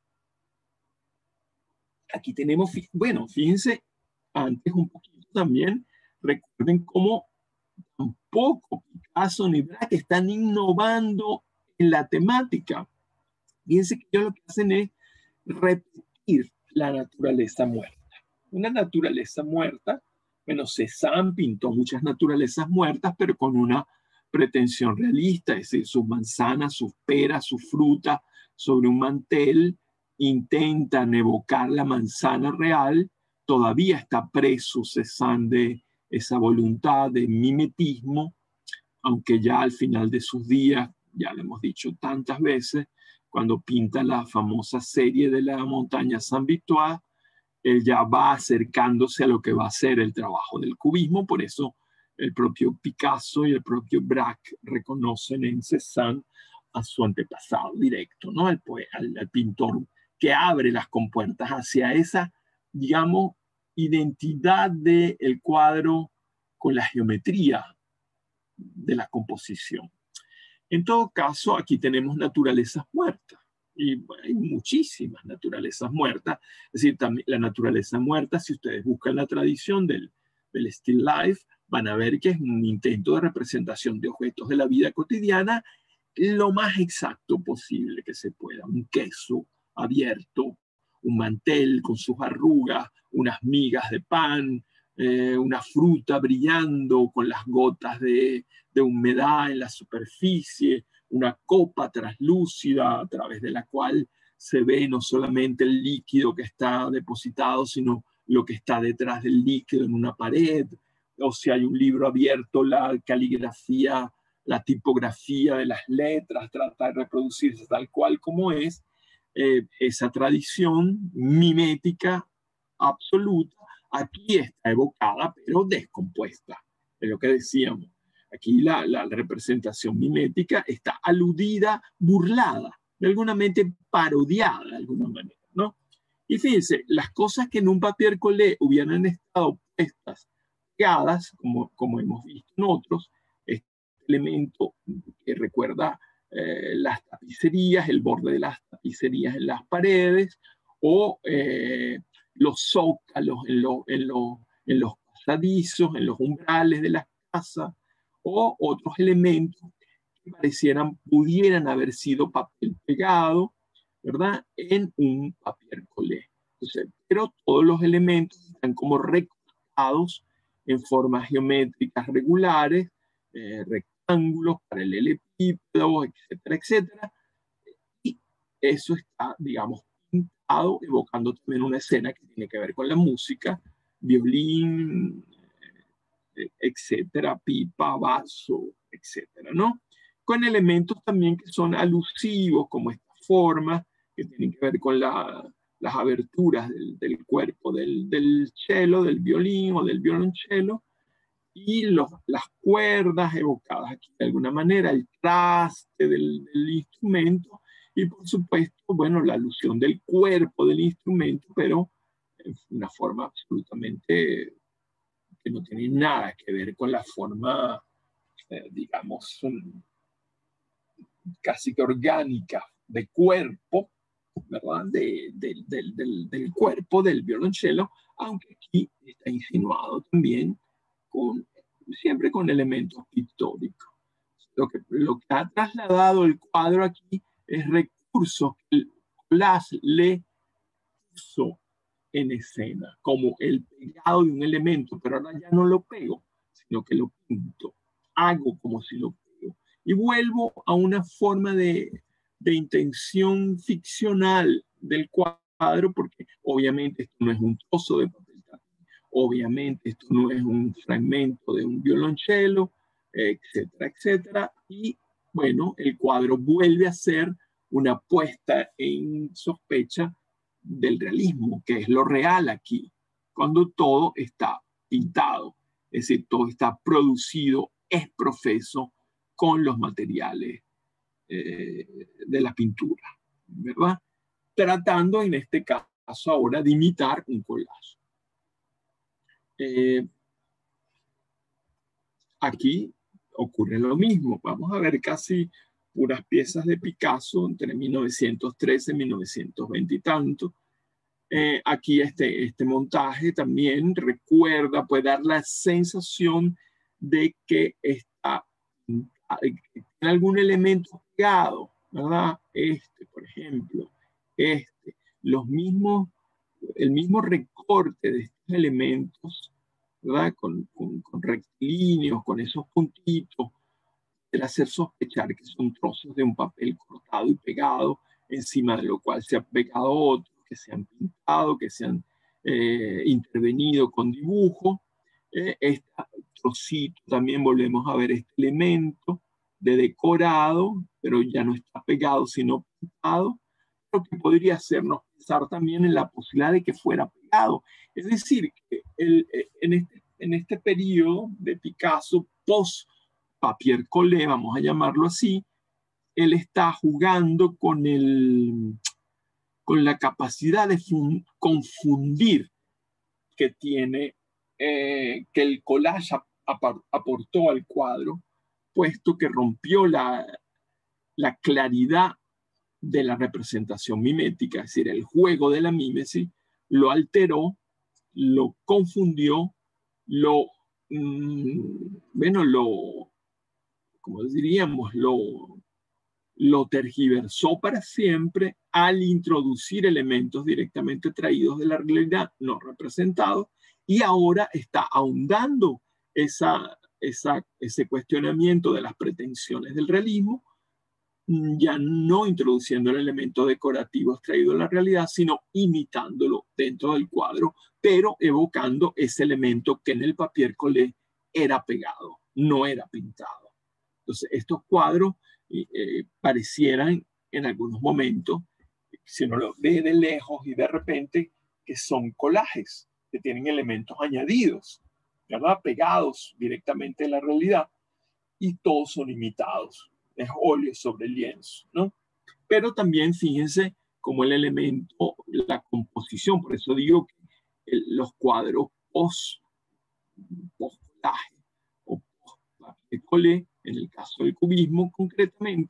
Aquí tenemos, bueno, fíjense, antes un poquito también, recuerden cómo tampoco Picasso ni Braque están innovando en la temática. Fíjense que ellos lo que hacen es repetir la naturaleza muerta. Una naturaleza muerta, bueno, Cézanne pintó muchas naturalezas muertas, pero con una pretensión realista, es decir, sus manzanas, sus peras, sus frutas sobre un mantel intentan evocar la manzana real. Todavía está preso Cézanne de, esa voluntad de mimetismo, aunque ya al final de sus días, ya lo hemos dicho tantas veces, cuando pinta la famosa serie de la montaña Saint-Victoire, él ya va acercándose a lo que va a ser el trabajo del cubismo. Por eso el propio Picasso y el propio Braque reconocen en Cézanne a su antepasado directo, ¿no? Al, al, al pintor que abre las compuertas hacia esa, digamos, identidad del cuadro con la geometría de la composición. En todo caso, aquí tenemos naturalezas muertas. Y bueno, hay muchísimas naturalezas muertas. Es decir, también la naturaleza muerta, si ustedes buscan la tradición del, del still life, van a ver que es un intento de representación de objetos de la vida cotidiana lo más exacto posible que se pueda. Un queso abierto, un mantel con sus arrugas, unas migas de pan, eh, una fruta brillando con las gotas de, de humedad en la superficie, una copa traslúcida a través de la cual se ve no solamente el líquido que está depositado, sino lo que está detrás del líquido en una pared, o si hay un libro abierto, la caligrafía, la tipografía de las letras, trata de reproducirse tal cual como es, eh, esa tradición mimética absoluta, aquí está evocada, pero descompuesta, es lo que decíamos. Aquí la, la representación mimética está aludida, burlada, de alguna manera parodiada, de alguna manera, ¿no? Y fíjense, las cosas que en un papier collé hubieran estado puestas, pegadas, como, como hemos visto en otros, este elemento que recuerda eh, las tapicerías, el borde de las tapicerías en las paredes, o eh, los zócalos en, lo, en, lo, en los pasadizos, en los umbrales de las casas, o otros elementos que parecieran, pudieran haber sido papel pegado, ¿verdad? En un papier collé. Entonces, pero todos los elementos están como recortados en formas geométricas regulares, eh, rectángulos, paralelepípedos, etcétera, etcétera. Y eso está, digamos, pintado, evocando también una escena que tiene que ver con la música, violín, etcétera, pipa, vaso, etcétera, ¿no? Con elementos también que son alusivos, como esta forma, que tienen que ver con la, las aberturas del, del cuerpo del, del cello, del violín o del violonchelo, y los, las cuerdas evocadas aquí de alguna manera, el traste del, del instrumento, y por supuesto, bueno, la alusión del cuerpo del instrumento, pero en una forma absolutamente que no tiene nada que ver con la forma, eh, digamos, um, casi que orgánica de cuerpo, ¿verdad? De, de, de, del, del cuerpo del violonchelo, aunque aquí está insinuado también con, siempre con elementos pictóricos. Lo que, lo que ha trasladado el cuadro aquí es recursos que Blas le puso en escena, como el pegado de un elemento, pero ahora ya no lo pego, sino que lo pinto, hago como si lo pego, y vuelvo a una forma de, de intención ficcional del cuadro, porque obviamente esto no es un trozo de papel tapiz, obviamente esto no es un fragmento de un violonchelo, etcétera, etcétera, y bueno, el cuadro vuelve a ser una puesta en sospecha del realismo, que es lo real aquí, cuando todo está pintado, es decir, todo está producido, es profeso con los materiales eh, de la pintura, ¿verdad? Tratando en este caso ahora de imitar un collage. Eh, aquí ocurre lo mismo, vamos a ver casi puras piezas de Picasso entre mil novecientos trece y mil novecientos veinte y tanto. Eh, aquí este, este montaje también recuerda, puede dar la sensación de que está en algún elemento pegado, ¿verdad? Este, por ejemplo, este, los mismos, el mismo recorte de estos elementos, ¿verdad? Con, con, con rectilíneos, con esos puntitos, el hacer sospechar que son trozos de un papel cortado y pegado, encima de lo cual se ha pegado otro, que se han pintado, que se han eh, intervenido con dibujo, Eh, este trocito también volvemos a ver este elemento de decorado, pero ya no está pegado, sino pintado, lo que podría hacernos pensar también en la posibilidad de que fuera pegado. Es decir, que el, en, este, en este periodo de Picasso, post papier collé, vamos a llamarlo así, él está jugando con, el, con la capacidad de fun, confundir que tiene, eh, que el collage ap aportó al cuadro, puesto que rompió la, la claridad de la representación mimética, es decir, el juego de la mímesis, lo alteró, lo confundió, lo, mmm, bueno, lo, como diríamos, lo, lo tergiversó para siempre al introducir elementos directamente traídos de la realidad no representados, y ahora está ahondando esa, esa, ese cuestionamiento de las pretensiones del realismo, ya no introduciendo el elemento decorativo extraído de la realidad, sino imitándolo dentro del cuadro, pero evocando ese elemento que en el papier collé era pegado, no era pintado. Entonces, estos cuadros eh, parecieran en algunos momentos, si uno lo ve de lejos y de repente, que son collages, que tienen elementos añadidos, ¿verdad? Pegados directamente en la realidad, y todos son imitados. Es óleo sobre lienzo, ¿no? Pero también fíjense cómo el elemento, la composición, por eso digo que el, los cuadros post, post collaje o post papier collé, en el caso del cubismo concretamente,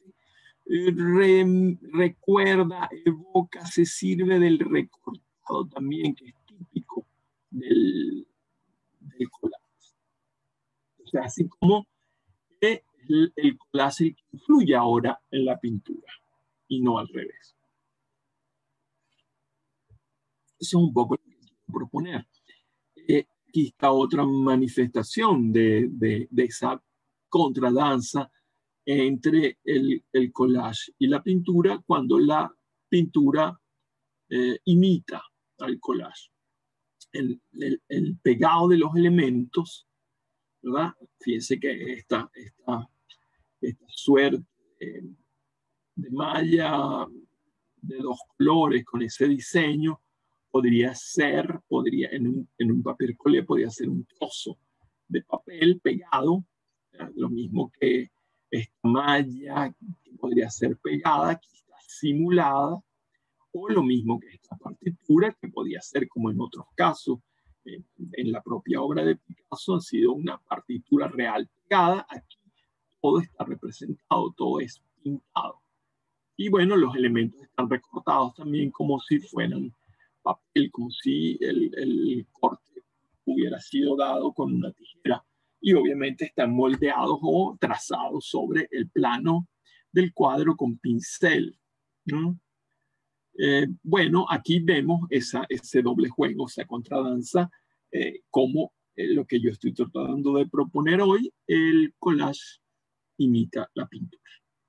re, recuerda, evoca, se sirve del recortado también, que es típico del, del collage. O sea, así como que el, el collage influye ahora en la pintura y no al revés. Eso es un poco lo que quiero proponer. Eh, aquí está otra manifestación de, de, de esa contradanza entre el, el collage y la pintura, cuando la pintura eh, imita al collage. El, el, el pegado de los elementos, ¿verdad? Fíjense que esta, esta, esta suerte eh, de malla de dos colores con ese diseño podría ser, podría en un, en un papier collé podría ser un trozo de papel pegado, ¿verdad? Lo mismo que esta malla que podría ser pegada, quizás simulada, o lo mismo que esta partitura que podía ser, como en otros casos, eh, en la propia obra de Picasso, ha sido una partitura real pegada. Aquí todo está representado, todo es pintado. Y bueno, los elementos están recortados también como si fueran papel, como si el, el corte hubiera sido dado con una tijera. Y obviamente están moldeados o trazados sobre el plano del cuadro con pincel, ¿no? Eh, bueno, aquí vemos esa, ese doble juego, esa contradanza, eh, como eh, lo que yo estoy tratando de proponer hoy, el collage imita la pintura.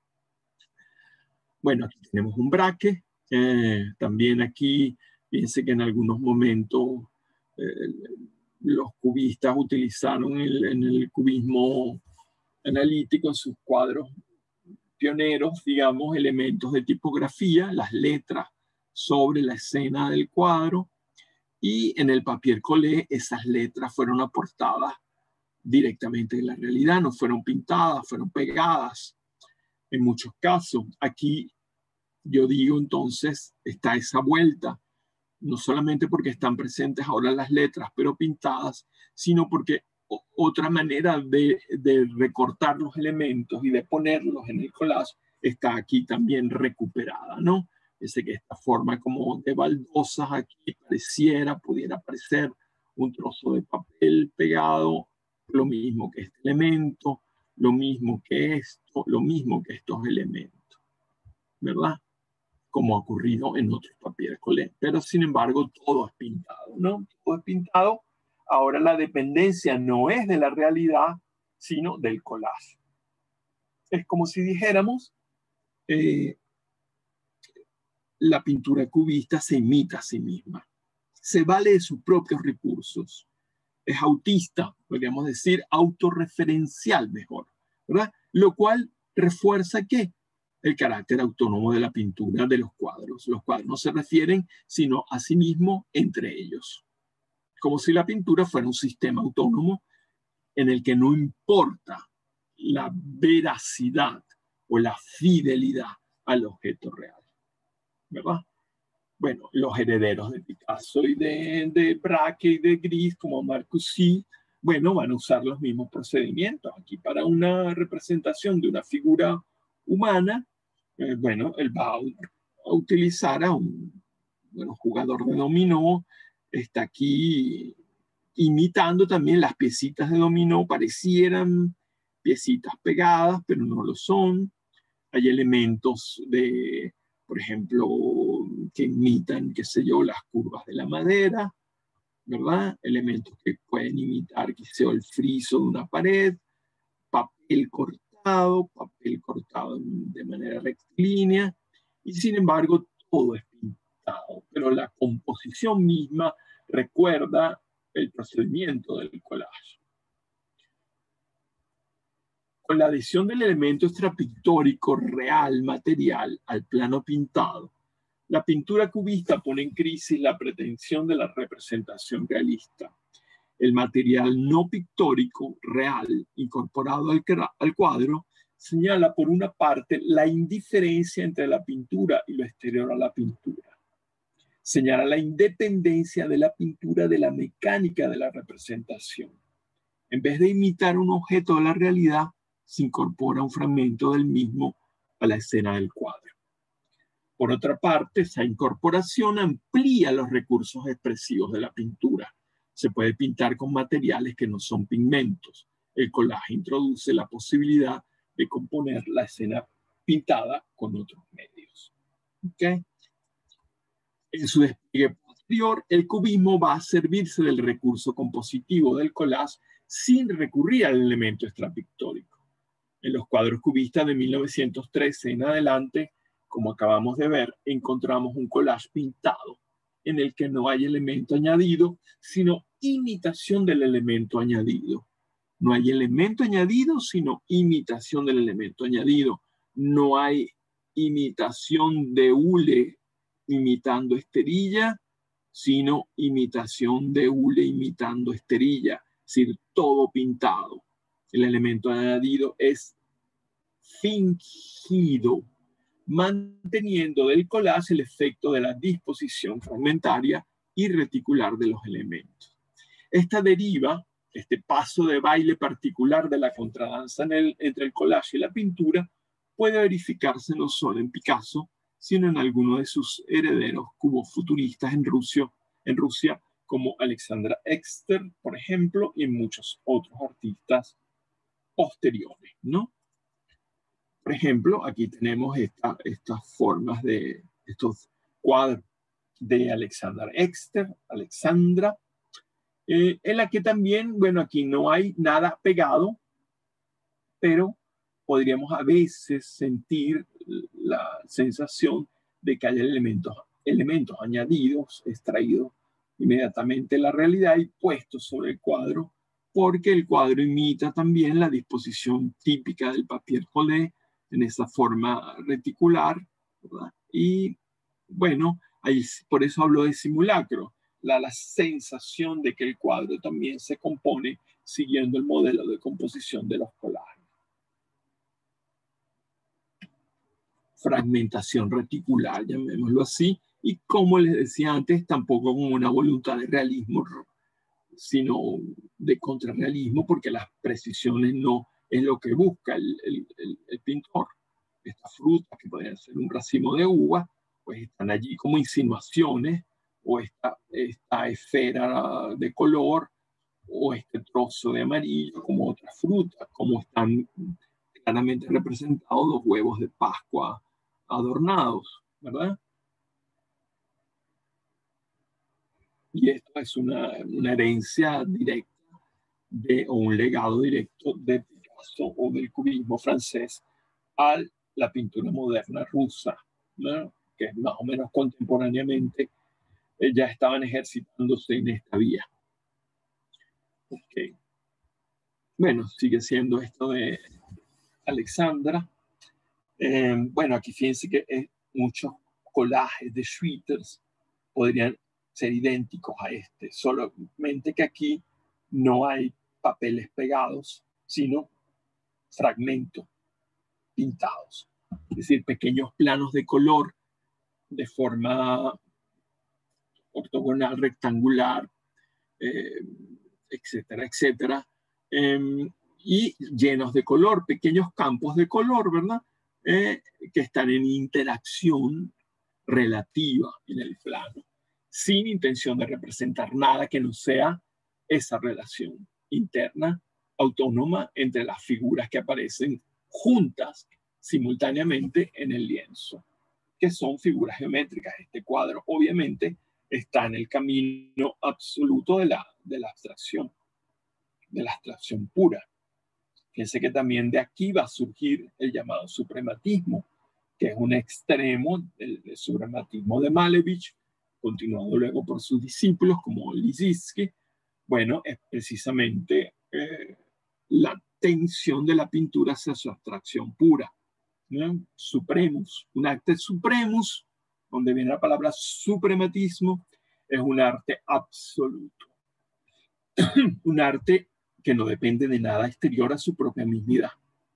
Bueno, aquí tenemos un braque. Eh, también aquí, fíjense que en algunos momentos eh, los cubistas utilizaron el, en el cubismo analítico en sus cuadros pioneros, digamos, elementos de tipografía, las letras sobre la escena del cuadro, y en el papier collé esas letras fueron aportadas directamente en la realidad, no fueron pintadas, fueron pegadas en muchos casos. Aquí yo digo entonces, está esa vuelta, no solamente porque están presentes ahora las letras, pero pintadas, sino porque otra manera de, de recortar los elementos y de ponerlos en el collage está aquí también recuperada, ¿no? Ese que esta forma como de baldosas aquí pareciera, pudiera parecer un trozo de papel pegado, lo mismo que este elemento, lo mismo que esto, lo mismo que estos elementos, ¿verdad? Como ha ocurrido en otros papieres collé. Pero sin embargo, todo es pintado, ¿no? Todo es pintado. Ahora la dependencia no es de la realidad, sino del collage. Es como si dijéramos, eh, la pintura cubista se imita a sí misma, se vale de sus propios recursos, es autista, podríamos decir autorreferencial mejor, ¿verdad? Lo cual refuerza ¿qué? El carácter autónomo de la pintura de los cuadros. Los cuadros no se refieren sino a sí mismos entre ellos. Como si la pintura fuera un sistema autónomo en el que no importa la veracidad o la fidelidad al objeto real, ¿verdad? Bueno, los herederos de Picasso y de, de Braque y de Gris, como Marcuse, bueno, van a usar los mismos procedimientos. Aquí para una representación de una figura humana, eh, bueno, él va a, a utilizar a un bueno, jugador de dominó, está aquí imitando también las piecitas de dominó, parecieran piecitas pegadas, pero no lo son. Hay elementos de, por ejemplo, que imitan, qué sé yo, las curvas de la madera, ¿verdad? Elementos que pueden imitar, qué sé yo, el friso de una pared, papel cortado, papel cortado de manera rectilínea, y sin embargo todo es pintado, pero la composición misma recuerda el procedimiento del collage. Con la adición del elemento extrapictórico real, material, al plano pintado, la pintura cubista pone en crisis la pretensión de la representación realista. El material no pictórico real incorporado al, al cuadro señala por una parte la indiferencia entre la pintura y lo exterior a la pintura. Señala la independencia de la pintura de la mecánica de la representación. En vez de imitar un objeto de la realidad, se incorpora un fragmento del mismo a la escena del cuadro. Por otra parte, esa incorporación amplía los recursos expresivos de la pintura. Se puede pintar con materiales que no son pigmentos. El collage introduce la posibilidad de componer la escena pintada con otros medios. ¿Okay? En su despliegue posterior, el cubismo va a servirse del recurso compositivo del collage sin recurrir al elemento extrapictórico. En los cuadros cubistas de mil novecientos trece en adelante, como acabamos de ver, encontramos un collage pintado en el que no hay elemento añadido, sino imitación del elemento añadido. No hay elemento añadido, sino imitación del elemento añadido. No hay imitación de hule imitando esterilla, sino imitación de hule imitando esterilla, es decir, todo pintado. El elemento añadido es fingido, manteniendo del collage el efecto de la disposición fragmentaria y reticular de los elementos. Esta deriva, este paso de baile particular de la contradanza en el, entre el collage y la pintura, puede verificarse no solo en Picasso, sino en alguno de sus herederos cubofuturistas en Rusia, en Rusia como Alexandra Exter, por ejemplo, y en muchos otros artistas posteriores, ¿no? Por ejemplo, aquí tenemos esta, estas formas de estos cuadros de Alexandra Exter, Alexandra, eh, en la que también, bueno, aquí no hay nada pegado, pero podríamos a veces sentir la sensación de que hay elementos, elementos añadidos, extraídos inmediatamente de la realidad y puestos sobre el cuadro, porque el cuadro imita también la disposición típica del papier collé en esa forma reticular, ¿verdad? Y bueno, ahí, por eso hablo de simulacro, la, la sensación de que el cuadro también se compone siguiendo el modelo de composición de los collages. Fragmentación reticular, llamémoslo así, y como les decía antes, tampoco con una voluntad de realismo, sino de contrarrealismo, porque las precisiones no es lo que busca el, el, el, el pintor. Estas frutas, que podrían ser un racimo de uva, pues están allí como insinuaciones, o esta, esta esfera de color, o este trozo de amarillo, como otras frutas, como están claramente representados los huevos de Pascua adornados, ¿verdad? Y esto es una, una herencia directa de, o un legado directo de Picasso o del cubismo francés a la pintura moderna rusa, ¿no? Que más o menos contemporáneamente eh, ya estaban ejercitándose en esta vía. Ok. Bueno, sigue siendo esto de Alexandra. Eh, bueno, aquí fíjense que eh, muchos collages de Schwitters podrían ser idénticos a este, solamente que aquí no hay papeles pegados, sino fragmentos pintados, es decir, pequeños planos de color de forma ortogonal, rectangular, eh, etcétera, etcétera, eh, y llenos de color, pequeños campos de color, ¿verdad? Eh, que están en interacción relativa en el plano, sin intención de representar nada que no sea esa relación interna autónoma entre las figuras que aparecen juntas simultáneamente en el lienzo, que son figuras geométricas. Este cuadro obviamente está en el camino absoluto de la, de la abstracción, de la abstracción pura. Fíjense que también de aquí va a surgir el llamado suprematismo, que es un extremo del, del suprematismo de Malevich, continuado luego por sus discípulos como Lissitzky. Bueno, es precisamente eh, la tensión de la pintura hacia su abstracción pura, ¿no? Supremus, un arte supremus, donde viene la palabra suprematismo, es un arte absoluto, un arte que no depende de nada exterior a su propia mismidad.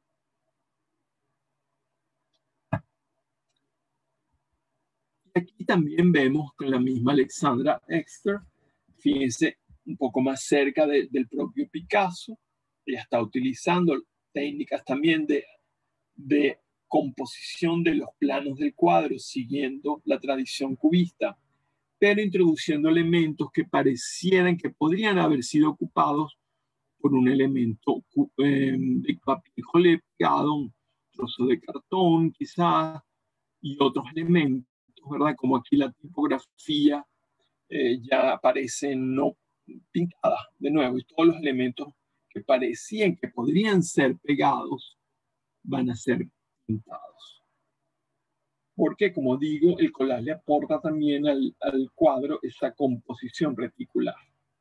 Aquí también vemos con la misma Alexandra Exter, fíjense, un poco más cerca de, del propio Picasso. Ella está utilizando técnicas también de, de composición de los planos del cuadro, siguiendo la tradición cubista, pero introduciendo elementos que parecieran que podrían haber sido ocupados por un elemento eh, de papel colé pegado, un trozo de cartón quizás, y otros elementos, ¿verdad? Como aquí la tipografía eh, ya aparece no pintada de nuevo, y todos los elementos que parecían que podrían ser pegados van a ser pintados. Porque, como digo, el collage le aporta también al, al cuadro esa composición reticular.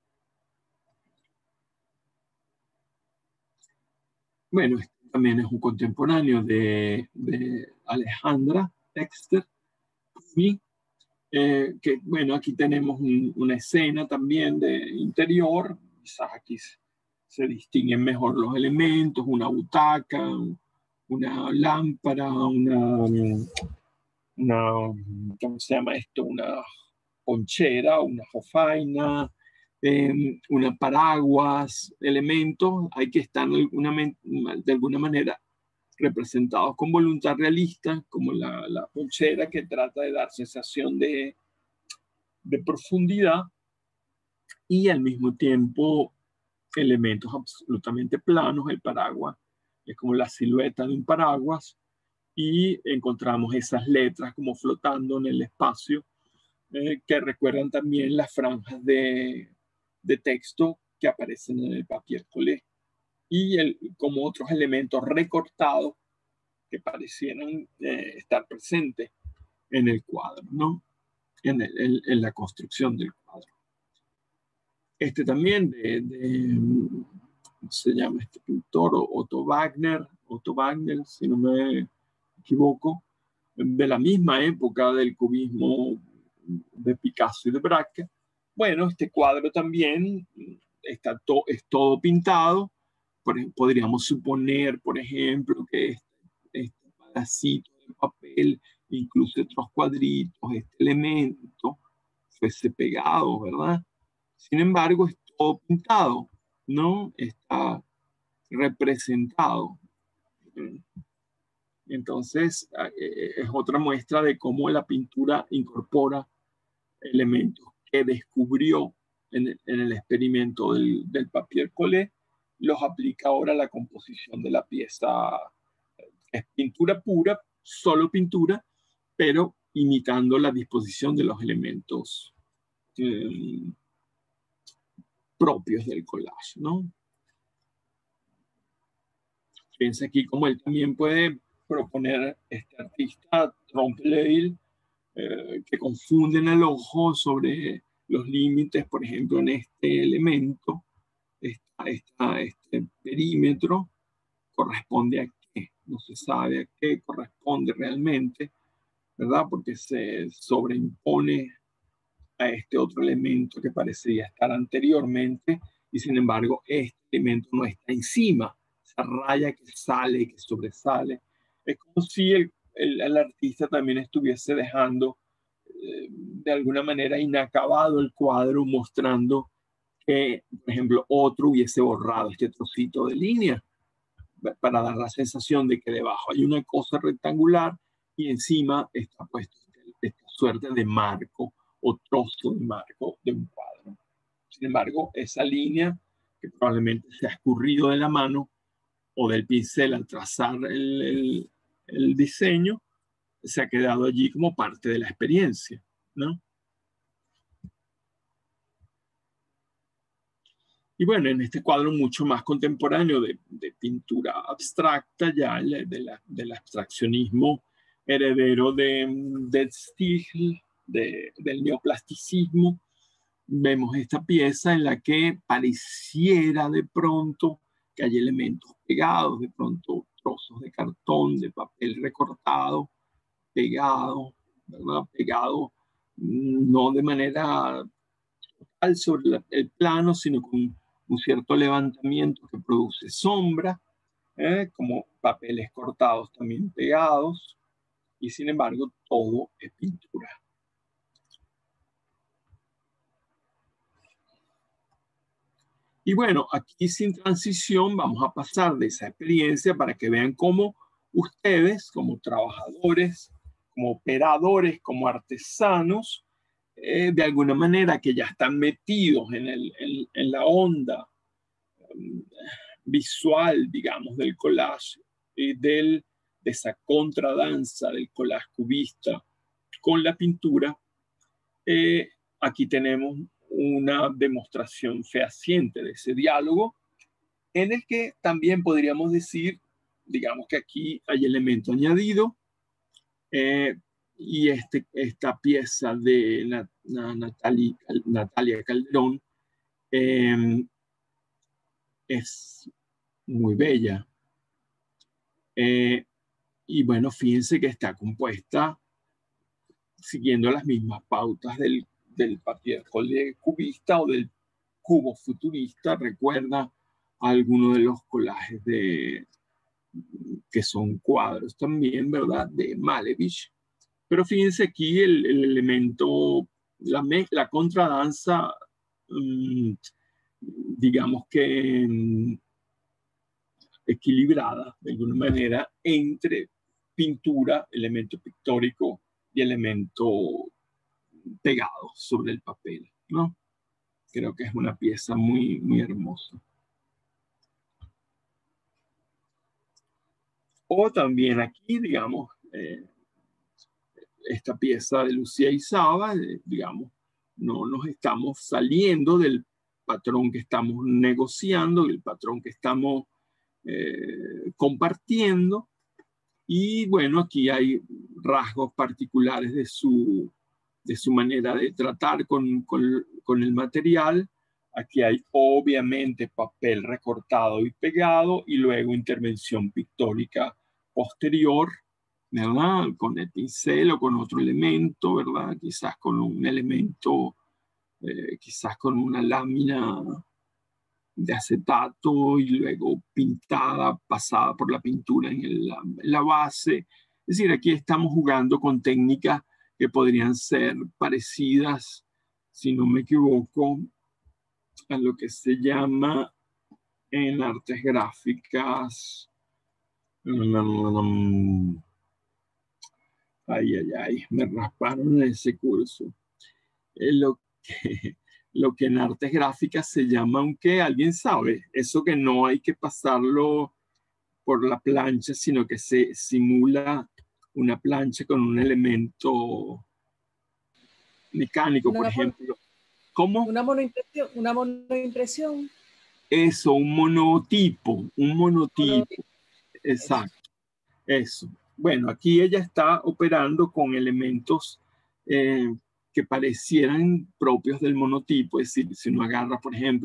Bueno, este también es un contemporáneo de, de Alejandra Exter, eh, que bueno, aquí tenemos un, una escena también de interior, quizás aquí se, se distinguen mejor los elementos, una butaca, una lámpara, una, una, ¿cómo se llama esto? Una ponchera, una jofaina, eh, una paraguas, elementos, hay que estar de alguna, de alguna manera representados con voluntad realista, como la, la ponchera que trata de dar sensación de, de profundidad y al mismo tiempo elementos absolutamente planos. El paraguas es como la silueta de un paraguas y encontramos esas letras como flotando en el espacio, eh, que recuerdan también las franjas de, de texto que aparecen en el papier collé, y el, como otros elementos recortados que parecieran eh, estar presentes en el cuadro, ¿no? En, el, en, en la construcción del cuadro. Este también de, de ¿cómo se llama este pintor? Otto Wagner, Otto Wagner, si no me equivoco, de la misma época del cubismo de Picasso y de Braque. Bueno, este cuadro también está to, es todo pintado. Por, podríamos suponer, por ejemplo, que este, este pedacito de papel, incluso otros cuadritos, este elemento, fuese pegado, ¿verdad? Sin embargo, es todo pintado, ¿no? Está representado. Entonces, es otra muestra de cómo la pintura incorpora elementos que descubrió en el, en el experimento del, del papier collé, los aplica ahora a la composición de la pieza. Es pintura pura, solo pintura, pero imitando la disposición de los elementos eh, propios del collage, ¿no? Piensa aquí como él también puede proponer este artista, Trompe-l'œil, eh, que confunden al ojo sobre los límites, por ejemplo, en este elemento, esta, esta, este perímetro corresponde a qué, no se sabe a qué corresponde realmente, ¿verdad? Porque se sobreimpone a este otro elemento que parecía estar anteriormente y sin embargo este elemento no está encima, esa raya que sale, que sobresale. Es como si el, el, el artista también estuviese dejando eh, de alguna manera inacabado el cuadro, mostrando que, por ejemplo, otro hubiese borrado este trocito de línea para dar la sensación de que debajo hay una cosa rectangular y encima está puesto esta suerte de marco o trozo de marco de un cuadro. Sin embargo, esa línea que probablemente se ha escurrido de la mano o del pincel al trazar el, el, el diseño, se ha quedado allí como parte de la experiencia, ¿no? Y bueno, en este cuadro mucho más contemporáneo de, de pintura abstracta, ya de la, del abstraccionismo heredero de, de Stiegl, de, del neoplasticismo, vemos esta pieza en la que pareciera de pronto que hay elementos pegados, de pronto trozos de cartón, de papel recortado, pegado, ¿verdad? Pegado no de manera total sobre la, el plano, sino con un cierto levantamiento que produce sombra, ¿eh? Como papeles cortados también pegados, y sin embargo todo es pintura. Y bueno, aquí sin transición vamos a pasar de esa experiencia para que vean cómo ustedes, como trabajadores, como operadores, como artesanos, eh, de alguna manera que ya están metidos en, el, en, en la onda um, visual, digamos, del collage y del, de esa contradanza del collage cubista con la pintura, eh, aquí tenemos una demostración fehaciente de ese diálogo, en el que también podríamos decir, digamos que aquí hay elemento añadido, eh, y este, esta pieza de la, la Natalia, Natalia Calderón eh, es muy bella. Eh, y bueno, fíjense que está compuesta siguiendo las mismas pautas del, del papier collé cubista o del cubo futurista. Recuerda algunos de los collages de, que son cuadros también, ¿verdad? De Malevich. Pero fíjense aquí el, el elemento, la, la contradanza, mmm, digamos que mmm, equilibrada de alguna manera entre pintura, elemento pictórico y elemento pegado sobre el papel, ¿no? Creo que es una pieza muy, muy hermosa. O también aquí, digamos, eh, esta pieza de Lucía Isaba, eh, digamos, no nos estamos saliendo del patrón que estamos negociando, del patrón que estamos eh, compartiendo. Y bueno, aquí hay rasgos particulares de su, de su manera de tratar con, con, con el material. Aquí hay obviamente papel recortado y pegado y luego intervención pictórica posterior, ¿verdad? Con el pincel o con otro elemento, ¿verdad? Quizás con un elemento, eh, quizás con una lámina de acetato y luego pintada, pasada por la pintura en, el, en la base. Es decir, aquí estamos jugando con técnicas que podrían ser parecidas, si no me equivoco, a lo que se llama en artes gráficas. Ay, ay, ay, me rasparon en ese curso. Eh, lo, que, lo que en artes gráficas se llama, aunque alguien sabe, eso que no hay que pasarlo por la plancha, sino que se simula una plancha con un elemento mecánico, una por ejemplo. ¿Cómo? Una monoimpresión, una monoimpresión. Eso, un monotipo, un monotipo. monotipo. Exacto, eso. Bueno, aquí ella está operando con elementos eh, que parecieran propios del monotipo. Es decir, si uno agarra, por ejemplo,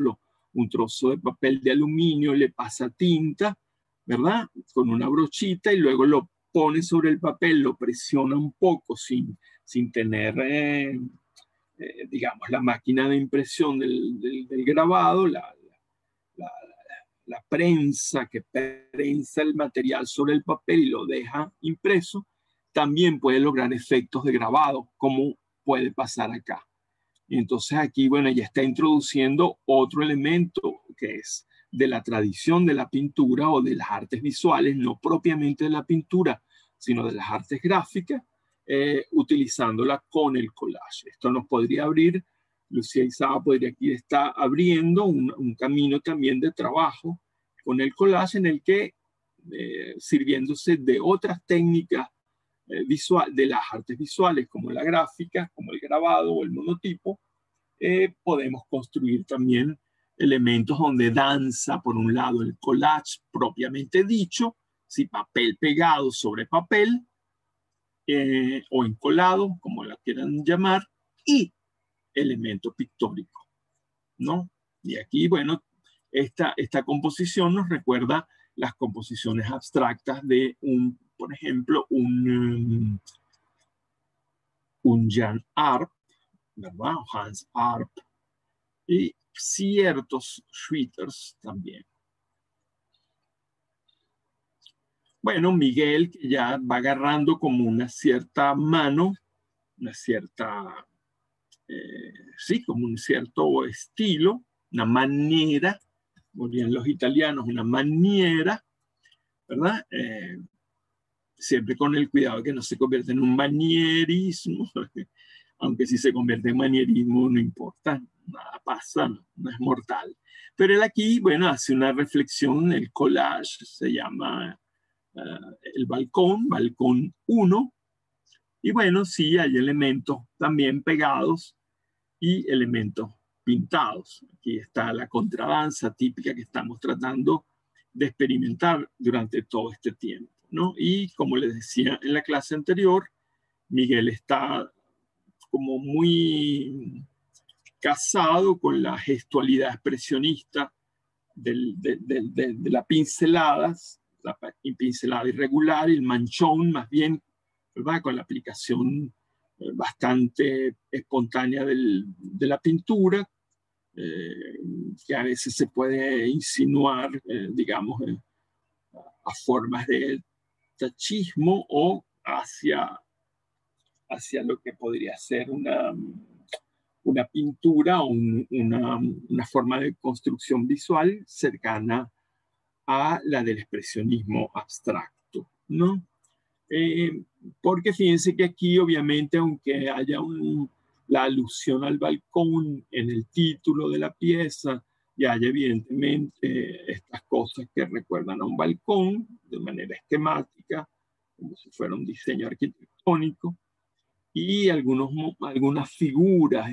un trozo de papel de aluminio, le pasa tinta, ¿verdad? Con una brochita y luego lo pone sobre el papel, lo presiona un poco sin, sin tener, eh, eh, digamos, la máquina de impresión del, del, del grabado, la, la, la prensa que prensa el material sobre el papel y lo deja impreso, también puede lograr efectos de grabado, como puede pasar acá. Y entonces aquí, bueno, ya está introduciendo otro elemento que es de la tradición de la pintura o de las artes visuales, no propiamente de la pintura, sino de las artes gráficas, eh, utilizándola con el collage. Esto nos podría abrir, Lucía Izaba podría aquí estar abriendo un, un camino también de trabajo con el collage en el que, eh, sirviéndose de otras técnicas eh, visual, de las artes visuales como la gráfica, como el grabado o el monotipo, eh, podemos construir también elementos donde danza, por un lado, el collage propiamente dicho, si papel pegado sobre papel, eh, o encolado, como la quieran llamar, y elemento pictórico, ¿no? Y aquí, bueno, esta, esta composición nos recuerda las composiciones abstractas de un, por ejemplo, un, um, un Jan Arp, ¿verdad? Hans Arp, y ciertos Schwitters también. Bueno, Miguel, que ya va agarrando como una cierta mano, una cierta, eh, sí, como un cierto estilo, una manera, como dirían los italianos, una maniera, ¿verdad? Eh, siempre con el cuidado de que no se convierta en un manierismo, aunque si se convierte en manierismo no importa, nada pasa, no, no es mortal. Pero él aquí, bueno, hace una reflexión, el collage se llama uh, el balcón, balcón uno, y bueno, sí, hay elementos también pegados y elementos pintados. Aquí está la contradanza típica que estamos tratando de experimentar durante todo este tiempo, ¿no? Y como les decía en la clase anterior, Miguel está como muy casado con la gestualidad expresionista del, de, de, de, de las pinceladas, la pincelada irregular y el manchón más bien, ¿verdad? Con la aplicación eh, bastante espontánea del, de la pintura, eh, que a veces se puede insinuar, eh, digamos, eh, a formas de tachismo o hacia, hacia lo que podría ser una, una pintura o un, una, una forma de construcción visual cercana a la del expresionismo abstracto, ¿no? Eh, porque fíjense que aquí, obviamente, aunque haya un, la alusión al balcón en el título de la pieza, y haya evidentemente eh, estas cosas que recuerdan a un balcón de manera esquemática, como si fuera un diseño arquitectónico, y algunos, algunas figuras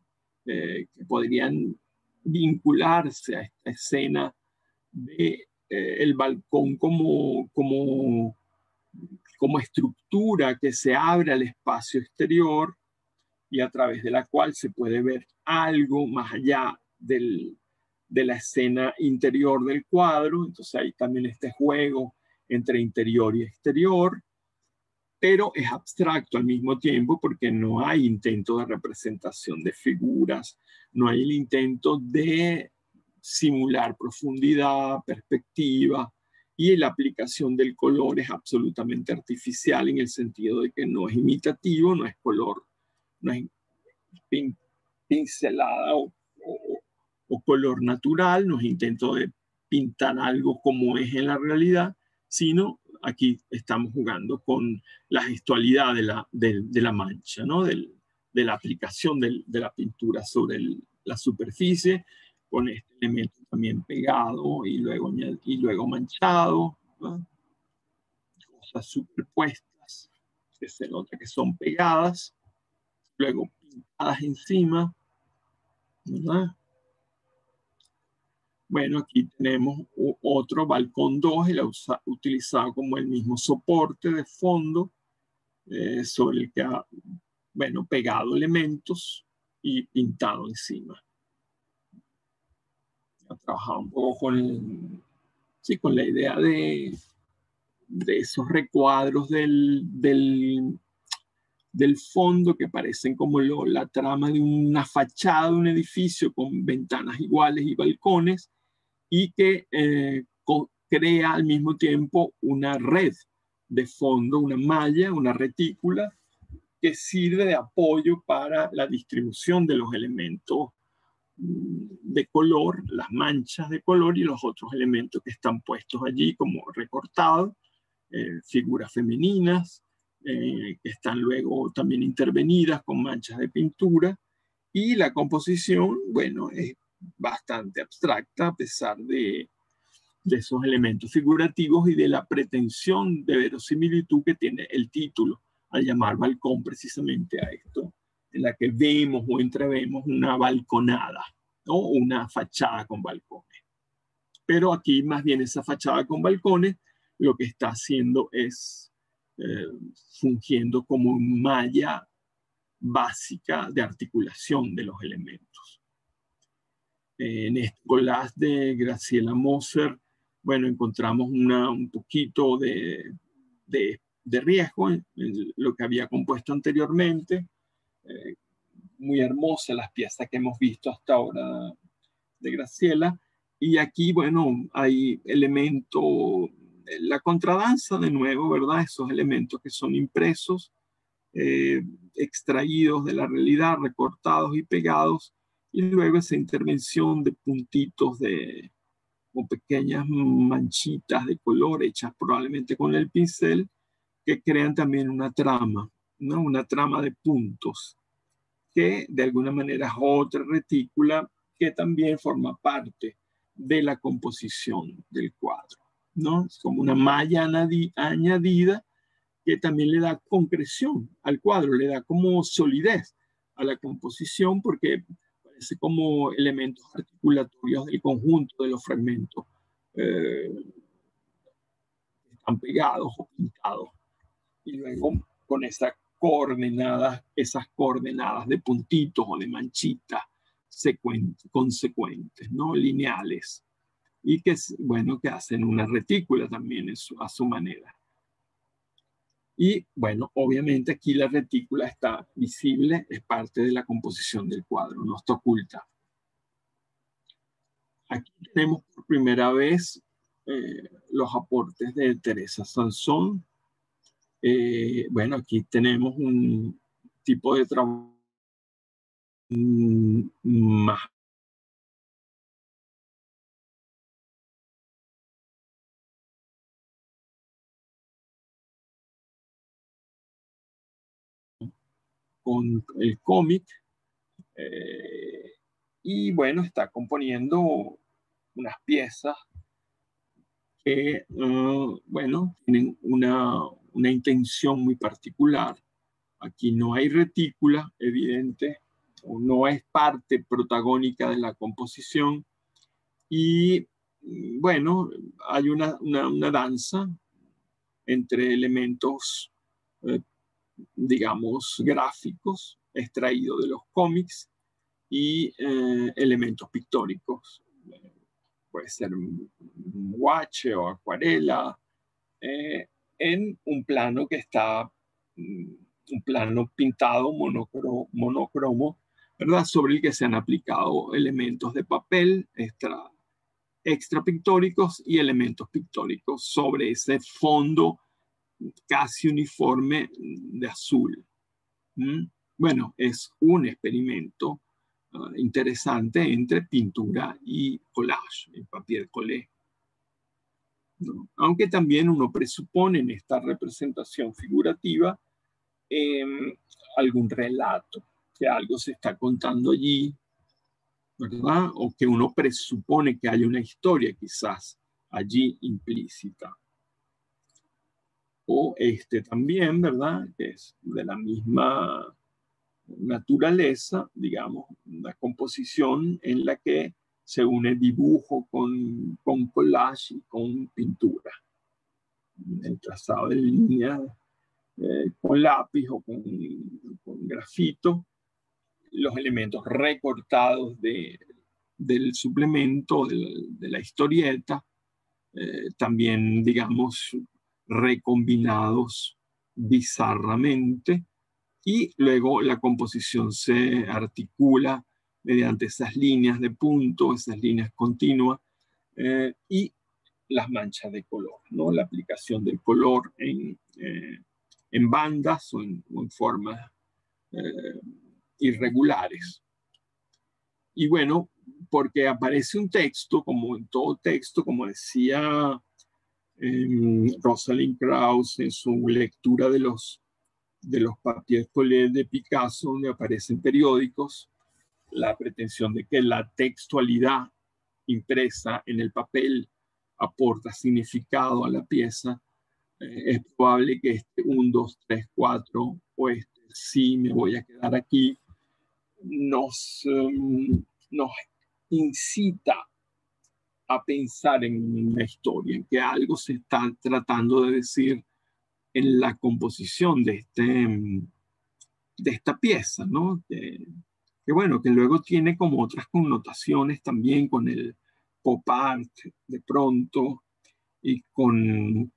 eh, que podrían vincularse a esta escena de eh, el balcón como, como, como estructura que se abre al espacio exterior y a través de la cual se puede ver algo más allá del, de la escena interior del cuadro. Entonces hay también este juego entre interior y exterior, pero es abstracto al mismo tiempo porque no hay intento de representación de figuras, no hay el intento de simular profundidad, perspectiva, y la aplicación del color es absolutamente artificial en el sentido de que no es imitativo, no es color, no es pin, pincelada o, o, o color natural, no es intento de pintar algo como es en la realidad, sino aquí estamos jugando con la gestualidad de la, de, de la mancha, ¿no? Del, de la aplicación del, de la pintura sobre el, la superficie, con este elemento también pegado y luego, y luego manchado, ¿no? Cosas superpuestas que se nota que son pegadas, luego pintadas encima, ¿verdad? Bueno, aquí tenemos otro balcón dos, el utilizado como el mismo soporte de fondo, eh, sobre el que ha, bueno, pegado elementos y pintado encima. ha trabajado un poco con, el, sí, con la idea de, de esos recuadros del, del, del fondo que parecen como lo, la trama de una fachada de un edificio con ventanas iguales y balcones, y que eh, crea al mismo tiempo una red de fondo, una malla, una retícula que sirve de apoyo para la distribución de los elementos de color, las manchas de color y los otros elementos que están puestos allí como recortados, eh, figuras femeninas, eh, que están luego también intervenidas con manchas de pintura, y la composición, bueno, es bastante abstracta a pesar de, de esos elementos figurativos y de la pretensión de verosimilitud que tiene el título al llamar balcón precisamente a esto, en la que vemos o entrevemos una balconada, ¿no? Una fachada con balcones. Pero aquí más bien esa fachada con balcones lo que está haciendo es eh, fungiendo como malla básica de articulación de los elementos. En este collage de Graciela Moser, bueno, encontramos una, un poquito de, de, de riesgo en, en lo que había compuesto anteriormente. Eh, muy hermosas las piezas que hemos visto hasta ahora de Graciela. Y aquí, bueno, hay elementos, la contradanza de nuevo, ¿verdad? Esos elementos que son impresos, eh, extraídos de la realidad, recortados y pegados, y luego esa intervención de puntitos de, o pequeñas manchitas de color hechas probablemente con el pincel, que crean también una trama, ¿no? Una trama de puntos, que de alguna manera es otra retícula que también forma parte de la composición del cuadro, ¿no? Es como una malla añadida que también le da concreción al cuadro, le da como solidez a la composición, porque parece como elementos articulatorios del conjunto de los fragmentos eh, que están pegados o pintados. Y luego con esas coordenadas, esas coordenadas de puntitos o de manchitas consecuentes, ¿no? Lineales, y que, bueno, que hacen una retícula también su, a su manera. Y bueno, obviamente aquí la retícula está visible, es parte de la composición del cuadro, no está oculta. Aquí tenemos por primera vez eh, los aportes de Teresa Sansón. Eh, bueno, aquí tenemos un tipo de trabajo más con el cómic, eh, y bueno, está componiendo unas piezas que, uh, bueno, tienen una, una intención muy particular. Aquí no hay retícula evidente, o no es parte protagónica de la composición, y bueno, hay una, una, una danza entre elementos, eh, digamos, gráficos extraídos de los cómics y eh, elementos pictóricos. Eh, puede ser un guache o acuarela, eh, en un plano que está, un plano pintado monocromo, monocromo, ¿verdad? Sobre el que se han aplicado elementos de papel extra, extra pictóricos y elementos pictóricos sobre ese fondo casi uniforme de azul. ¿Mm? Bueno, es un experimento uh, interesante entre pintura y collage, el papier collé, ¿no? Aunque también uno presupone en esta representación figurativa eh, algún relato, que algo se está contando allí, ¿verdad? O que uno presupone que hay una historia quizás allí implícita. O este también, ¿verdad? Que es de la misma naturaleza, digamos, una composición en la que se une dibujo con, con collage y con pintura. El trazado de líneas eh, con lápiz o con, con grafito, los elementos recortados de, del suplemento, de la, de la historieta, eh, también, digamos, recombinados bizarramente, y luego la composición se articula mediante esas líneas de punto, esas líneas continuas, eh, y las manchas de color, ¿no? La aplicación del color en, eh, en bandas o en, o en formas eh, irregulares. Y bueno, porque aparece un texto, como en todo texto, como decía eh, Rosalind Krauss en su lectura de los, de los papiers collés de Picasso, donde aparecen periódicos, la pretensión de que la textualidad impresa en el papel aporta significado a la pieza, eh, es probable que este uno, dos, tres, cuatro o este sí me voy a quedar aquí nos, um, nos incita a pensar en la historia, en que algo se está tratando de decir en la composición de, este, de esta pieza, ¿no? Que, que bueno, que luego tiene como otras connotaciones también con el pop art de pronto y con...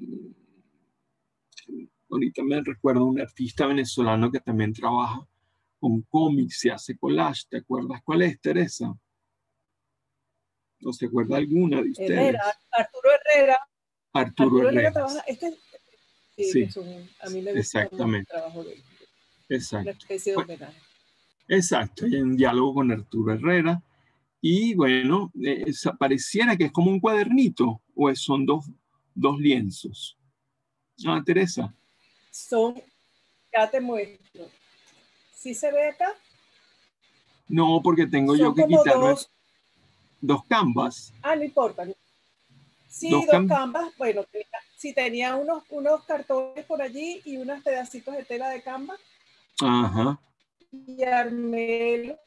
Ahorita me recuerdo un artista venezolano que también trabaja con cómics y hace collage. ¿Te acuerdas cuál es, Teresa? ¿No se acuerda alguna de ustedes? Herrera, Arturo Herrera. Arturo, Arturo Herrera Herrera trabaja, este, sí, sí, que son, a mí me gusta exactamente. el trabajo de él. Exacto. Una especie de homenaje. Exacto, hay un diálogo con Arturo Herrera. Y bueno, eh, pareciera que es como un cuadernito, o son dos, dos lienzos. Ah, Teresa. Son, ya te muestro. ¿Sí se ve acá? No, porque tengo son yo que como quitarme dos, dos canvas. Ah, no importa. Sí, Dos, dos cam canvas. Bueno, tenía, sí tenía unos, unos cartones por allí y unos pedacitos de tela de canvas. Ajá. Y armé.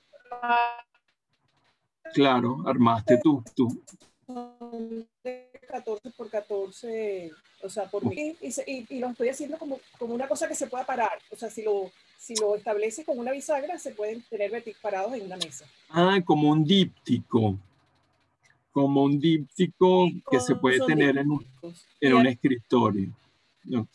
Claro, armaste tú. tú. De catorce por catorce, o sea, por mí. Y, y, y lo estoy haciendo como, como una cosa que se pueda parar. O sea, si lo, si lo estableces con una bisagra, se pueden tener parados en una mesa. Ah, como un díptico. Como un díptico sí, que se puede tener en un, en un escritorio. Ok.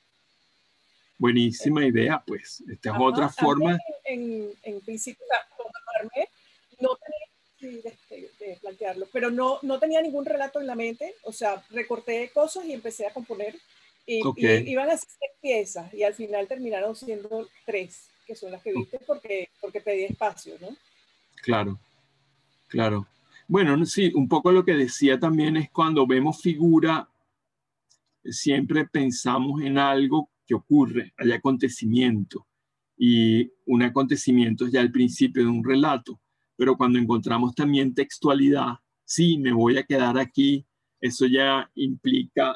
Buenísima idea, pues. Esta es Ajá, otra forma. En, en, en principio, como armé, no tenía de, de, de plantearlo, pero no, no tenía ningún relato en la mente. O sea, recorté cosas y empecé a componer. Y, okay. y iban a ser seis piezas y al final terminaron siendo tres, que son las que viste porque, porque pedí espacio, ¿no? Claro, claro. Bueno, sí, un poco lo que decía también es cuando vemos figura, siempre pensamos en algo que ocurre, hay acontecimiento, y un acontecimiento es ya el principio de un relato, pero cuando encontramos también textualidad, sí, me voy a quedar aquí, eso ya implica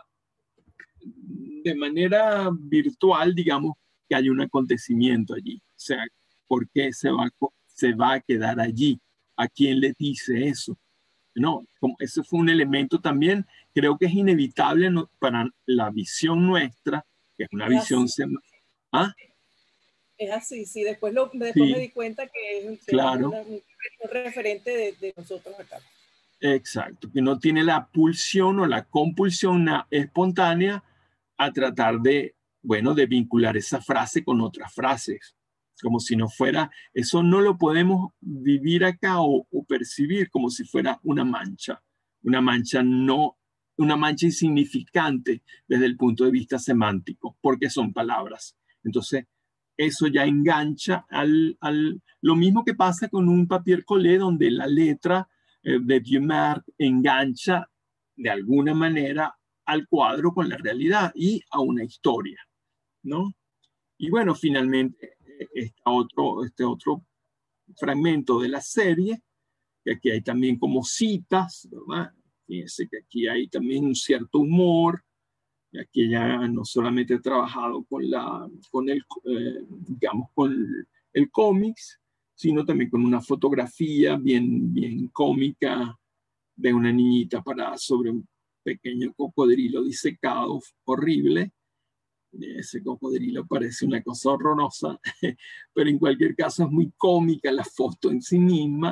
de manera virtual, digamos, que hay un acontecimiento allí, o sea, ¿por qué se va, se va a quedar allí? ¿A quién le dice eso? No, como eso fue un elemento también, creo que es inevitable no, para la visión nuestra, que es una es visión... Así. ¿Ah? Es así, sí, después, lo, después sí, me di cuenta que es, un, claro. una, un, un referente de, de nosotros acá. Exacto, que no tiene la pulsión o la compulsión espontánea a tratar de, bueno, de vincular esa frase con otras frases, como si no fuera, eso no lo podemos vivir acá o, o percibir como si fuera una mancha, una mancha no, una mancha insignificante desde el punto de vista semántico, porque son palabras. Entonces, eso ya engancha al, al, lo mismo que pasa con un papier collé donde la letra eh, de Dumas engancha de alguna manera al cuadro con la realidad y a una historia, ¿no? Y bueno, finalmente está otro, este otro fragmento de la serie, que aquí hay también como citas, ¿verdad? Fíjense que aquí hay también un cierto humor, y aquí ya no solamente he trabajado con, la, con el, eh, digamos, con el, el cómics, sino también con una fotografía bien, bien cómica de una niñita parada sobre un pequeño cocodrilo disecado, horrible. Ese cocodrilo parece una cosa horrorosa, pero en cualquier caso es muy cómica la foto en sí misma,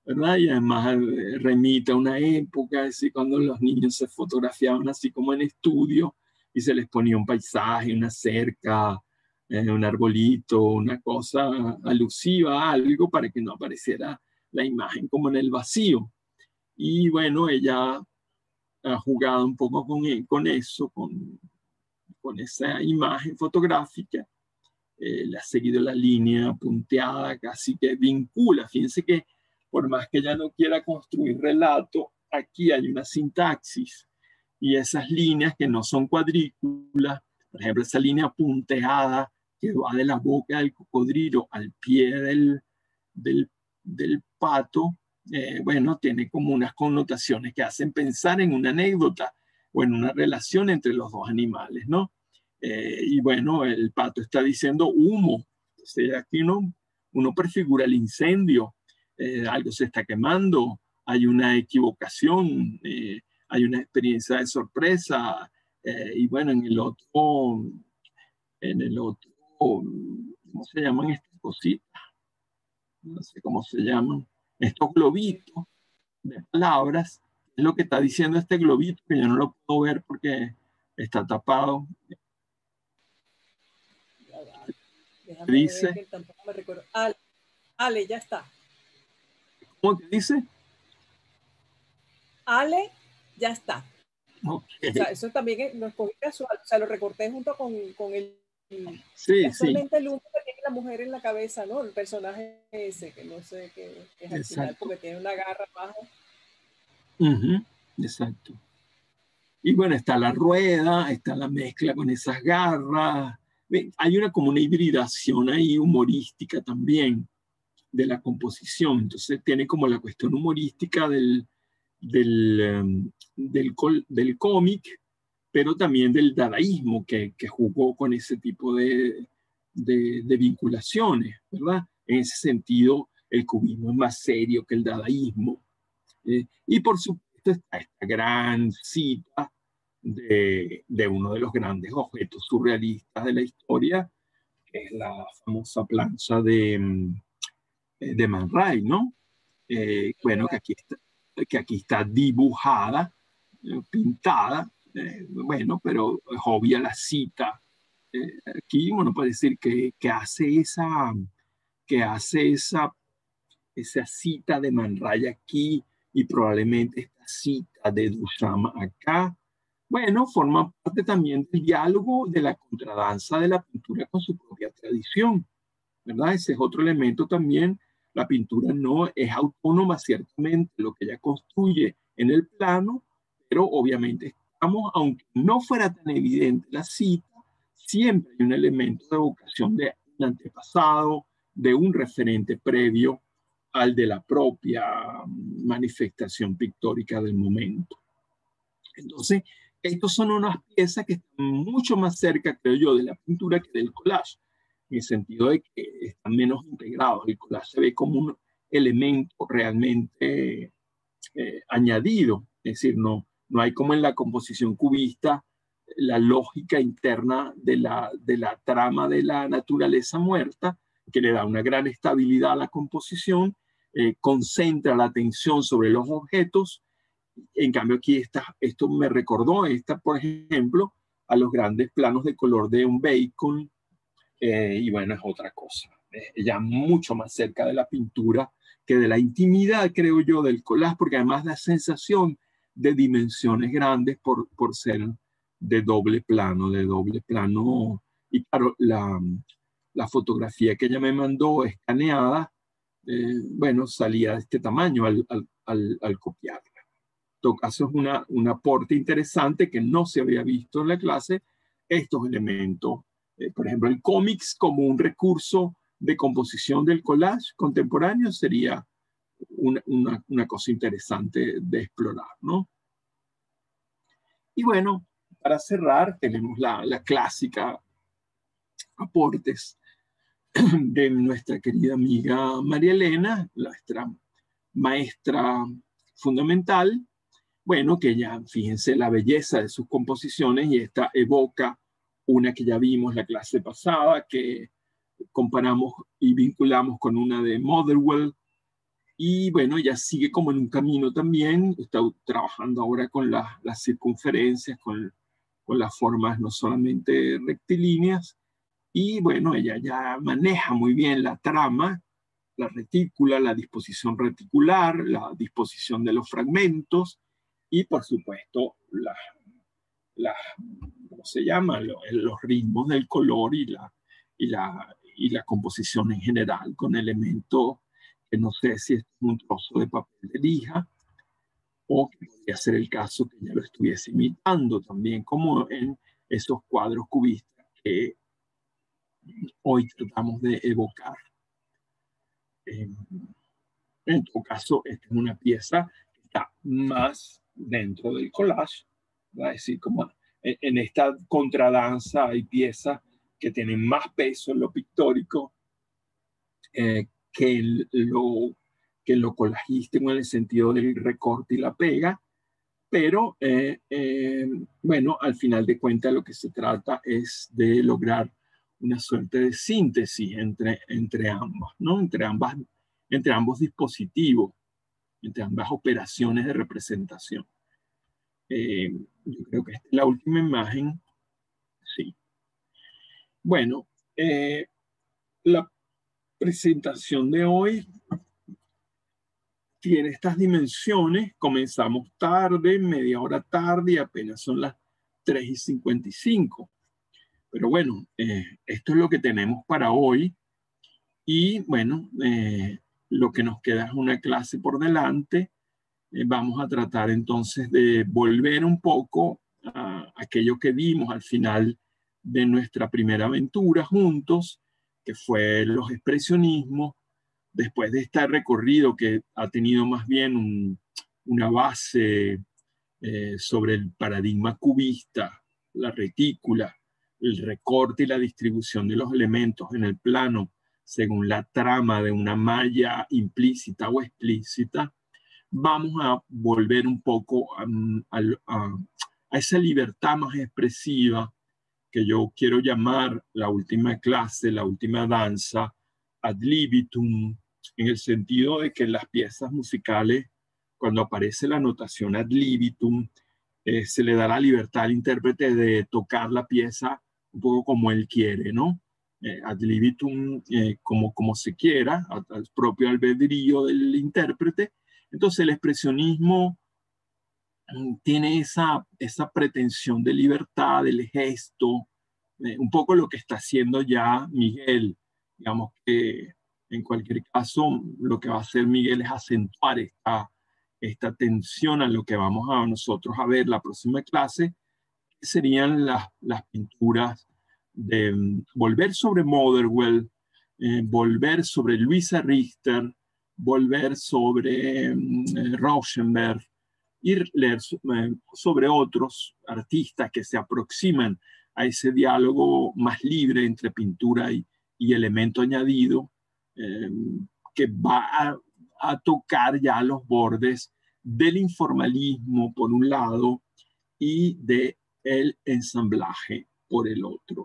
¿verdad? Y además eh, remite a una época, así, cuando los niños se fotografiaban así como en estudio y se les ponía un paisaje, una cerca, eh, un arbolito, una cosa alusiva a algo para que no apareciera la imagen como en el vacío. Y bueno, ella ha jugado un poco con, con eso, con, con esa imagen fotográfica. Eh, le ha seguido la línea punteada, casi que vincula. Fíjense que por más que ella no quiera construir relato, aquí hay una sintaxis y esas líneas que no son cuadrículas, por ejemplo, esa línea punteada que va de la boca del cocodrilo al pie del, del, del pato, eh, bueno, tiene como unas connotaciones que hacen pensar en una anécdota o en una relación entre los dos animales, ¿no? Eh, y bueno, el pato está diciendo humo. Entonces aquí uno, uno prefigura el incendio, eh, algo se está quemando, hay una equivocación, eh, hay una experiencia de sorpresa. Eh, y bueno, en el otro, en el otro, ¿cómo se llaman estas cositas? No sé cómo se llaman. Estos globitos de palabras, es lo que está diciendo este globito, que yo no lo puedo ver porque está tapado. Déjame ver Dice, que tampoco me recuerdo. Ale, Ale, ya está. ¿cómo que dice? Ale, ya está. Okay. O sea, eso también lo escogí casual, o sea, lo recorté junto con, con el, sí, casualmente sí. el humo que tiene la mujer en la cabeza, ¿no? El personaje ese, que no sé qué es al Exacto. final, porque tiene una garra abajo. Uh-huh. Exacto. Y bueno, está la rueda, está la mezcla con esas garras. Hay una como una hibridación ahí humorística también de la composición. Entonces tiene como la cuestión humorística del, del, um, del, del cómic, pero también del dadaísmo que, que jugó con ese tipo de, de, de vinculaciones, ¿verdad? En ese sentido, el cubismo es más serio que el dadaísmo. Eh, y por supuesto está esta gran cita de, de uno de los grandes objetos surrealistas de la historia, que es la famosa plancha de, de Man Ray, ¿no? Eh, bueno, que aquí está, que aquí está dibujada, eh, pintada, eh, bueno, pero es obvia la cita. Eh, aquí, bueno, puede decir que, que hace esa, que hace esa, esa cita de Man Ray aquí y probablemente esta cita de Duchamp acá. Bueno, forma parte también del diálogo de la contradanza de la pintura con su propia tradición, ¿verdad? Ese es otro elemento también. La pintura no es autónoma, ciertamente, lo que ella construye en el plano, pero obviamente estamos, aunque no fuera tan evidente la cita, siempre hay un elemento de evocación de un antepasado, de un referente previo al de la propia manifestación pictórica del momento. Entonces, estos son unas piezas que están mucho más cerca, creo yo, de la pintura que del collage, en el sentido de que están menos integrados. El collage se ve como un elemento realmente eh, añadido, es decir, no, no hay como en la composición cubista la lógica interna de la, de la trama de la naturaleza muerta, que le da una gran estabilidad a la composición, eh, concentra la atención sobre los objetos. En cambio, aquí está, esto me recordó, esta, por ejemplo, a los grandes planos de color de un Bacon, eh, y bueno, es otra cosa. Eh, ya mucho más cerca de la pintura que de la intimidad, creo yo, del collage, porque además da sensación de dimensiones grandes por, por ser de doble plano, de doble plano. Y claro, la, la fotografía que ella me mandó escaneada, eh, bueno, salía de este tamaño al, al, al, al copiarla. En todo caso, es una, un aporte interesante que no se había visto en la clase, estos elementos. Eh, por ejemplo, el cómics como un recurso de composición del collage contemporáneo sería una, una, una cosa interesante de explorar, ¿no? Y bueno, para cerrar, tenemos la, la clásica aportes de nuestra querida amiga María Elena, nuestra maestra fundamental. Bueno, que ya, fíjense la belleza de sus composiciones y esta evoca una que ya vimos la clase pasada, que comparamos y vinculamos con una de Motherwell, Y bueno, ella sigue como en un camino también, está trabajando ahora con la, las circunferencias, con, con las formas no solamente rectilíneas. Y bueno, ella ya maneja muy bien la trama, la retícula, la disposición reticular, la disposición de los fragmentos y por supuesto la, la, ¿cómo se llama? Los, los ritmos del color y la, y, la, y la composición en general con elementos que no sé si es un trozo de papel de lija o que podría ser el caso que ya lo estuviese imitando también, como en esos cuadros cubistas que hoy tratamos de evocar. Eh, en todo caso, esta es una pieza que está más dentro del collage, ¿va? Es decir, como en, en esta contradanza hay piezas que tienen más peso en lo pictórico eh, que, en lo, que en lo collajístico en el sentido del recorte y la pega, pero eh, eh, bueno, al final de cuentas lo que se trata es de lograr una suerte de síntesis entre, entre ambas, ¿no? Entre ambas, entre ambos dispositivos, entre ambas operaciones de representación. Eh, yo creo que esta es la última imagen. Sí. Bueno, eh, la presentación de hoy tiene estas dimensiones. Comenzamos tarde, media hora tarde y apenas son las tres y cincuenta y cinco. Pero bueno, eh, esto es lo que tenemos para hoy. Y bueno, eh, lo que nos queda es una clase por delante. Eh, vamos a tratar entonces de volver un poco a aquello que vimos al final de nuestra primera aventura juntos, que fue los expresionismos, después de este recorrido que ha tenido más bien un, una base eh, sobre el paradigma cubista, la retícula, el recorte y la distribución de los elementos en el plano según la trama de una malla implícita o explícita, vamos a volver un poco a, a, a esa libertad más expresiva que yo quiero llamar la última clase, la última danza, ad libitum, en el sentido de que en las piezas musicales, cuando aparece la notación ad libitum, eh, se le da la libertad al intérprete de tocar la pieza un poco como él quiere, ¿no? Eh, ad libitum, eh, como, como se quiera, al propio albedrío del intérprete. Entonces el expresionismo tiene esa, esa pretensión de libertad, del gesto, eh, un poco lo que está haciendo ya Miguel. Digamos que en cualquier caso lo que va a hacer Miguel es acentuar esta, esta tensión a lo que vamos a nosotros a ver la próxima clase, que serían las, las pinturas de um, volver sobre Motherwell, eh, volver sobre Luisa Richter, volver sobre um, Rauschenberg, y leer sobre otros artistas que se aproximan a ese diálogo más libre entre pintura y, y elemento añadido, eh, que va a, a tocar ya los bordes del informalismo por un lado y del ensamblaje por el otro.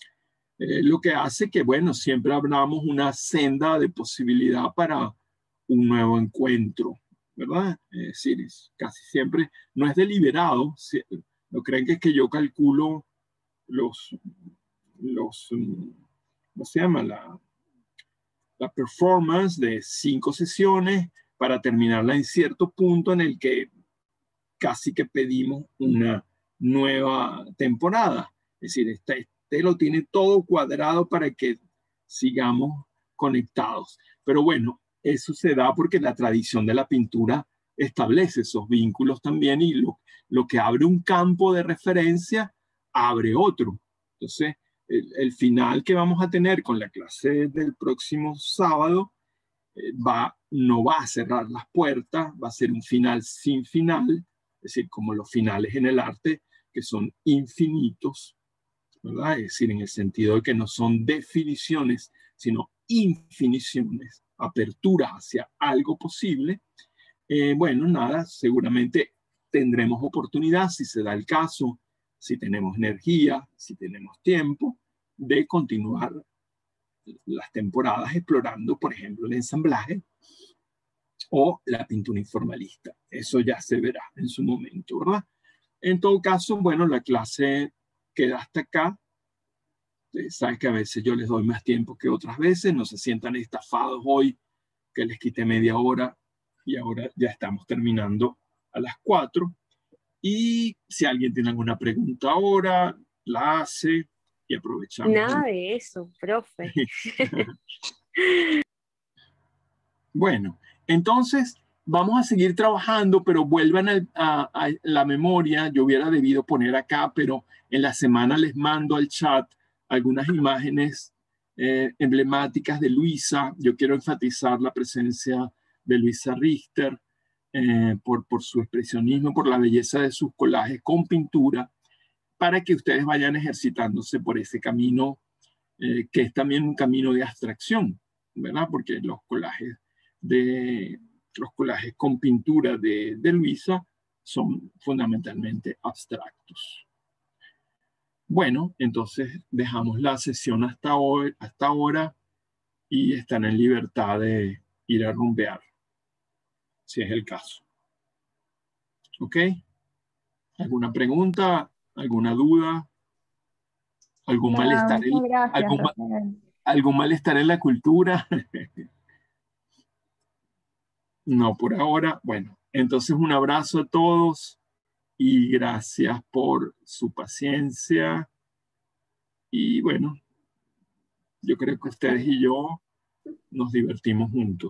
Eh, lo que hace que, bueno, siempre abramos una senda de posibilidad para un nuevo encuentro, ¿verdad? Es decir, casi siempre no es deliberado. No creen que es que yo calculo los, los ¿cómo se llama? La, la performance de cinco sesiones para terminarla en cierto punto en el que casi que pedimos una nueva temporada. Es decir, este, este lo tiene todo cuadrado para que sigamos conectados. Pero bueno, eso se da porque la tradición de la pintura establece esos vínculos también y lo, lo que abre un campo de referencia abre otro. Entonces, el, el final que vamos a tener con la clase del próximo sábado eh, va, no va a cerrar las puertas, va a ser un final sin final, es decir, como los finales en el arte, que son infinitos, ¿verdad? Es decir, en el sentido de que no son definiciones, sino infiniciones, apertura hacia algo posible. Eh, bueno, nada, seguramente tendremos oportunidad, si se da el caso, si tenemos energía, si tenemos tiempo, de continuar las temporadas explorando, por ejemplo, el ensamblaje o la pintura informalista. Eso ya se verá en su momento, ¿verdad? En todo caso, bueno, la clase queda hasta acá. Saben que a veces yo les doy más tiempo que otras veces. No se sientan estafados hoy, que les quité media hora y ahora ya estamos terminando a las cuatro. Y si alguien tiene alguna pregunta ahora, la hace y aprovechamos. Nada de eso, profe. Bueno, entonces vamos a seguir trabajando, pero vuelvan a, a, a la memoria. Yo hubiera debido poner acá, pero en la semana les mando al chat algunas imágenes eh, emblemáticas de Luisa. Yo quiero enfatizar la presencia de Luisa Richter eh, por, por su expresionismo, por la belleza de sus collages con pintura, para que ustedes vayan ejercitándose por ese camino, eh, que es también un camino de abstracción, ¿verdad? Porque los collages de los collages con pintura de, de Luisa son fundamentalmente abstractos. Bueno, entonces dejamos la sesión hasta hoy, hasta ahora, y están en libertad de ir a rumbear, si es el caso. ¿Ok? ¿Alguna pregunta? ¿Alguna duda? ¿Algún, No, malestar, en, gracias, algún, algún malestar en la cultura? No, por ahora. Bueno, entonces un abrazo a todos y gracias por su paciencia. Y bueno, yo creo que ustedes y yo nos divertimos juntos.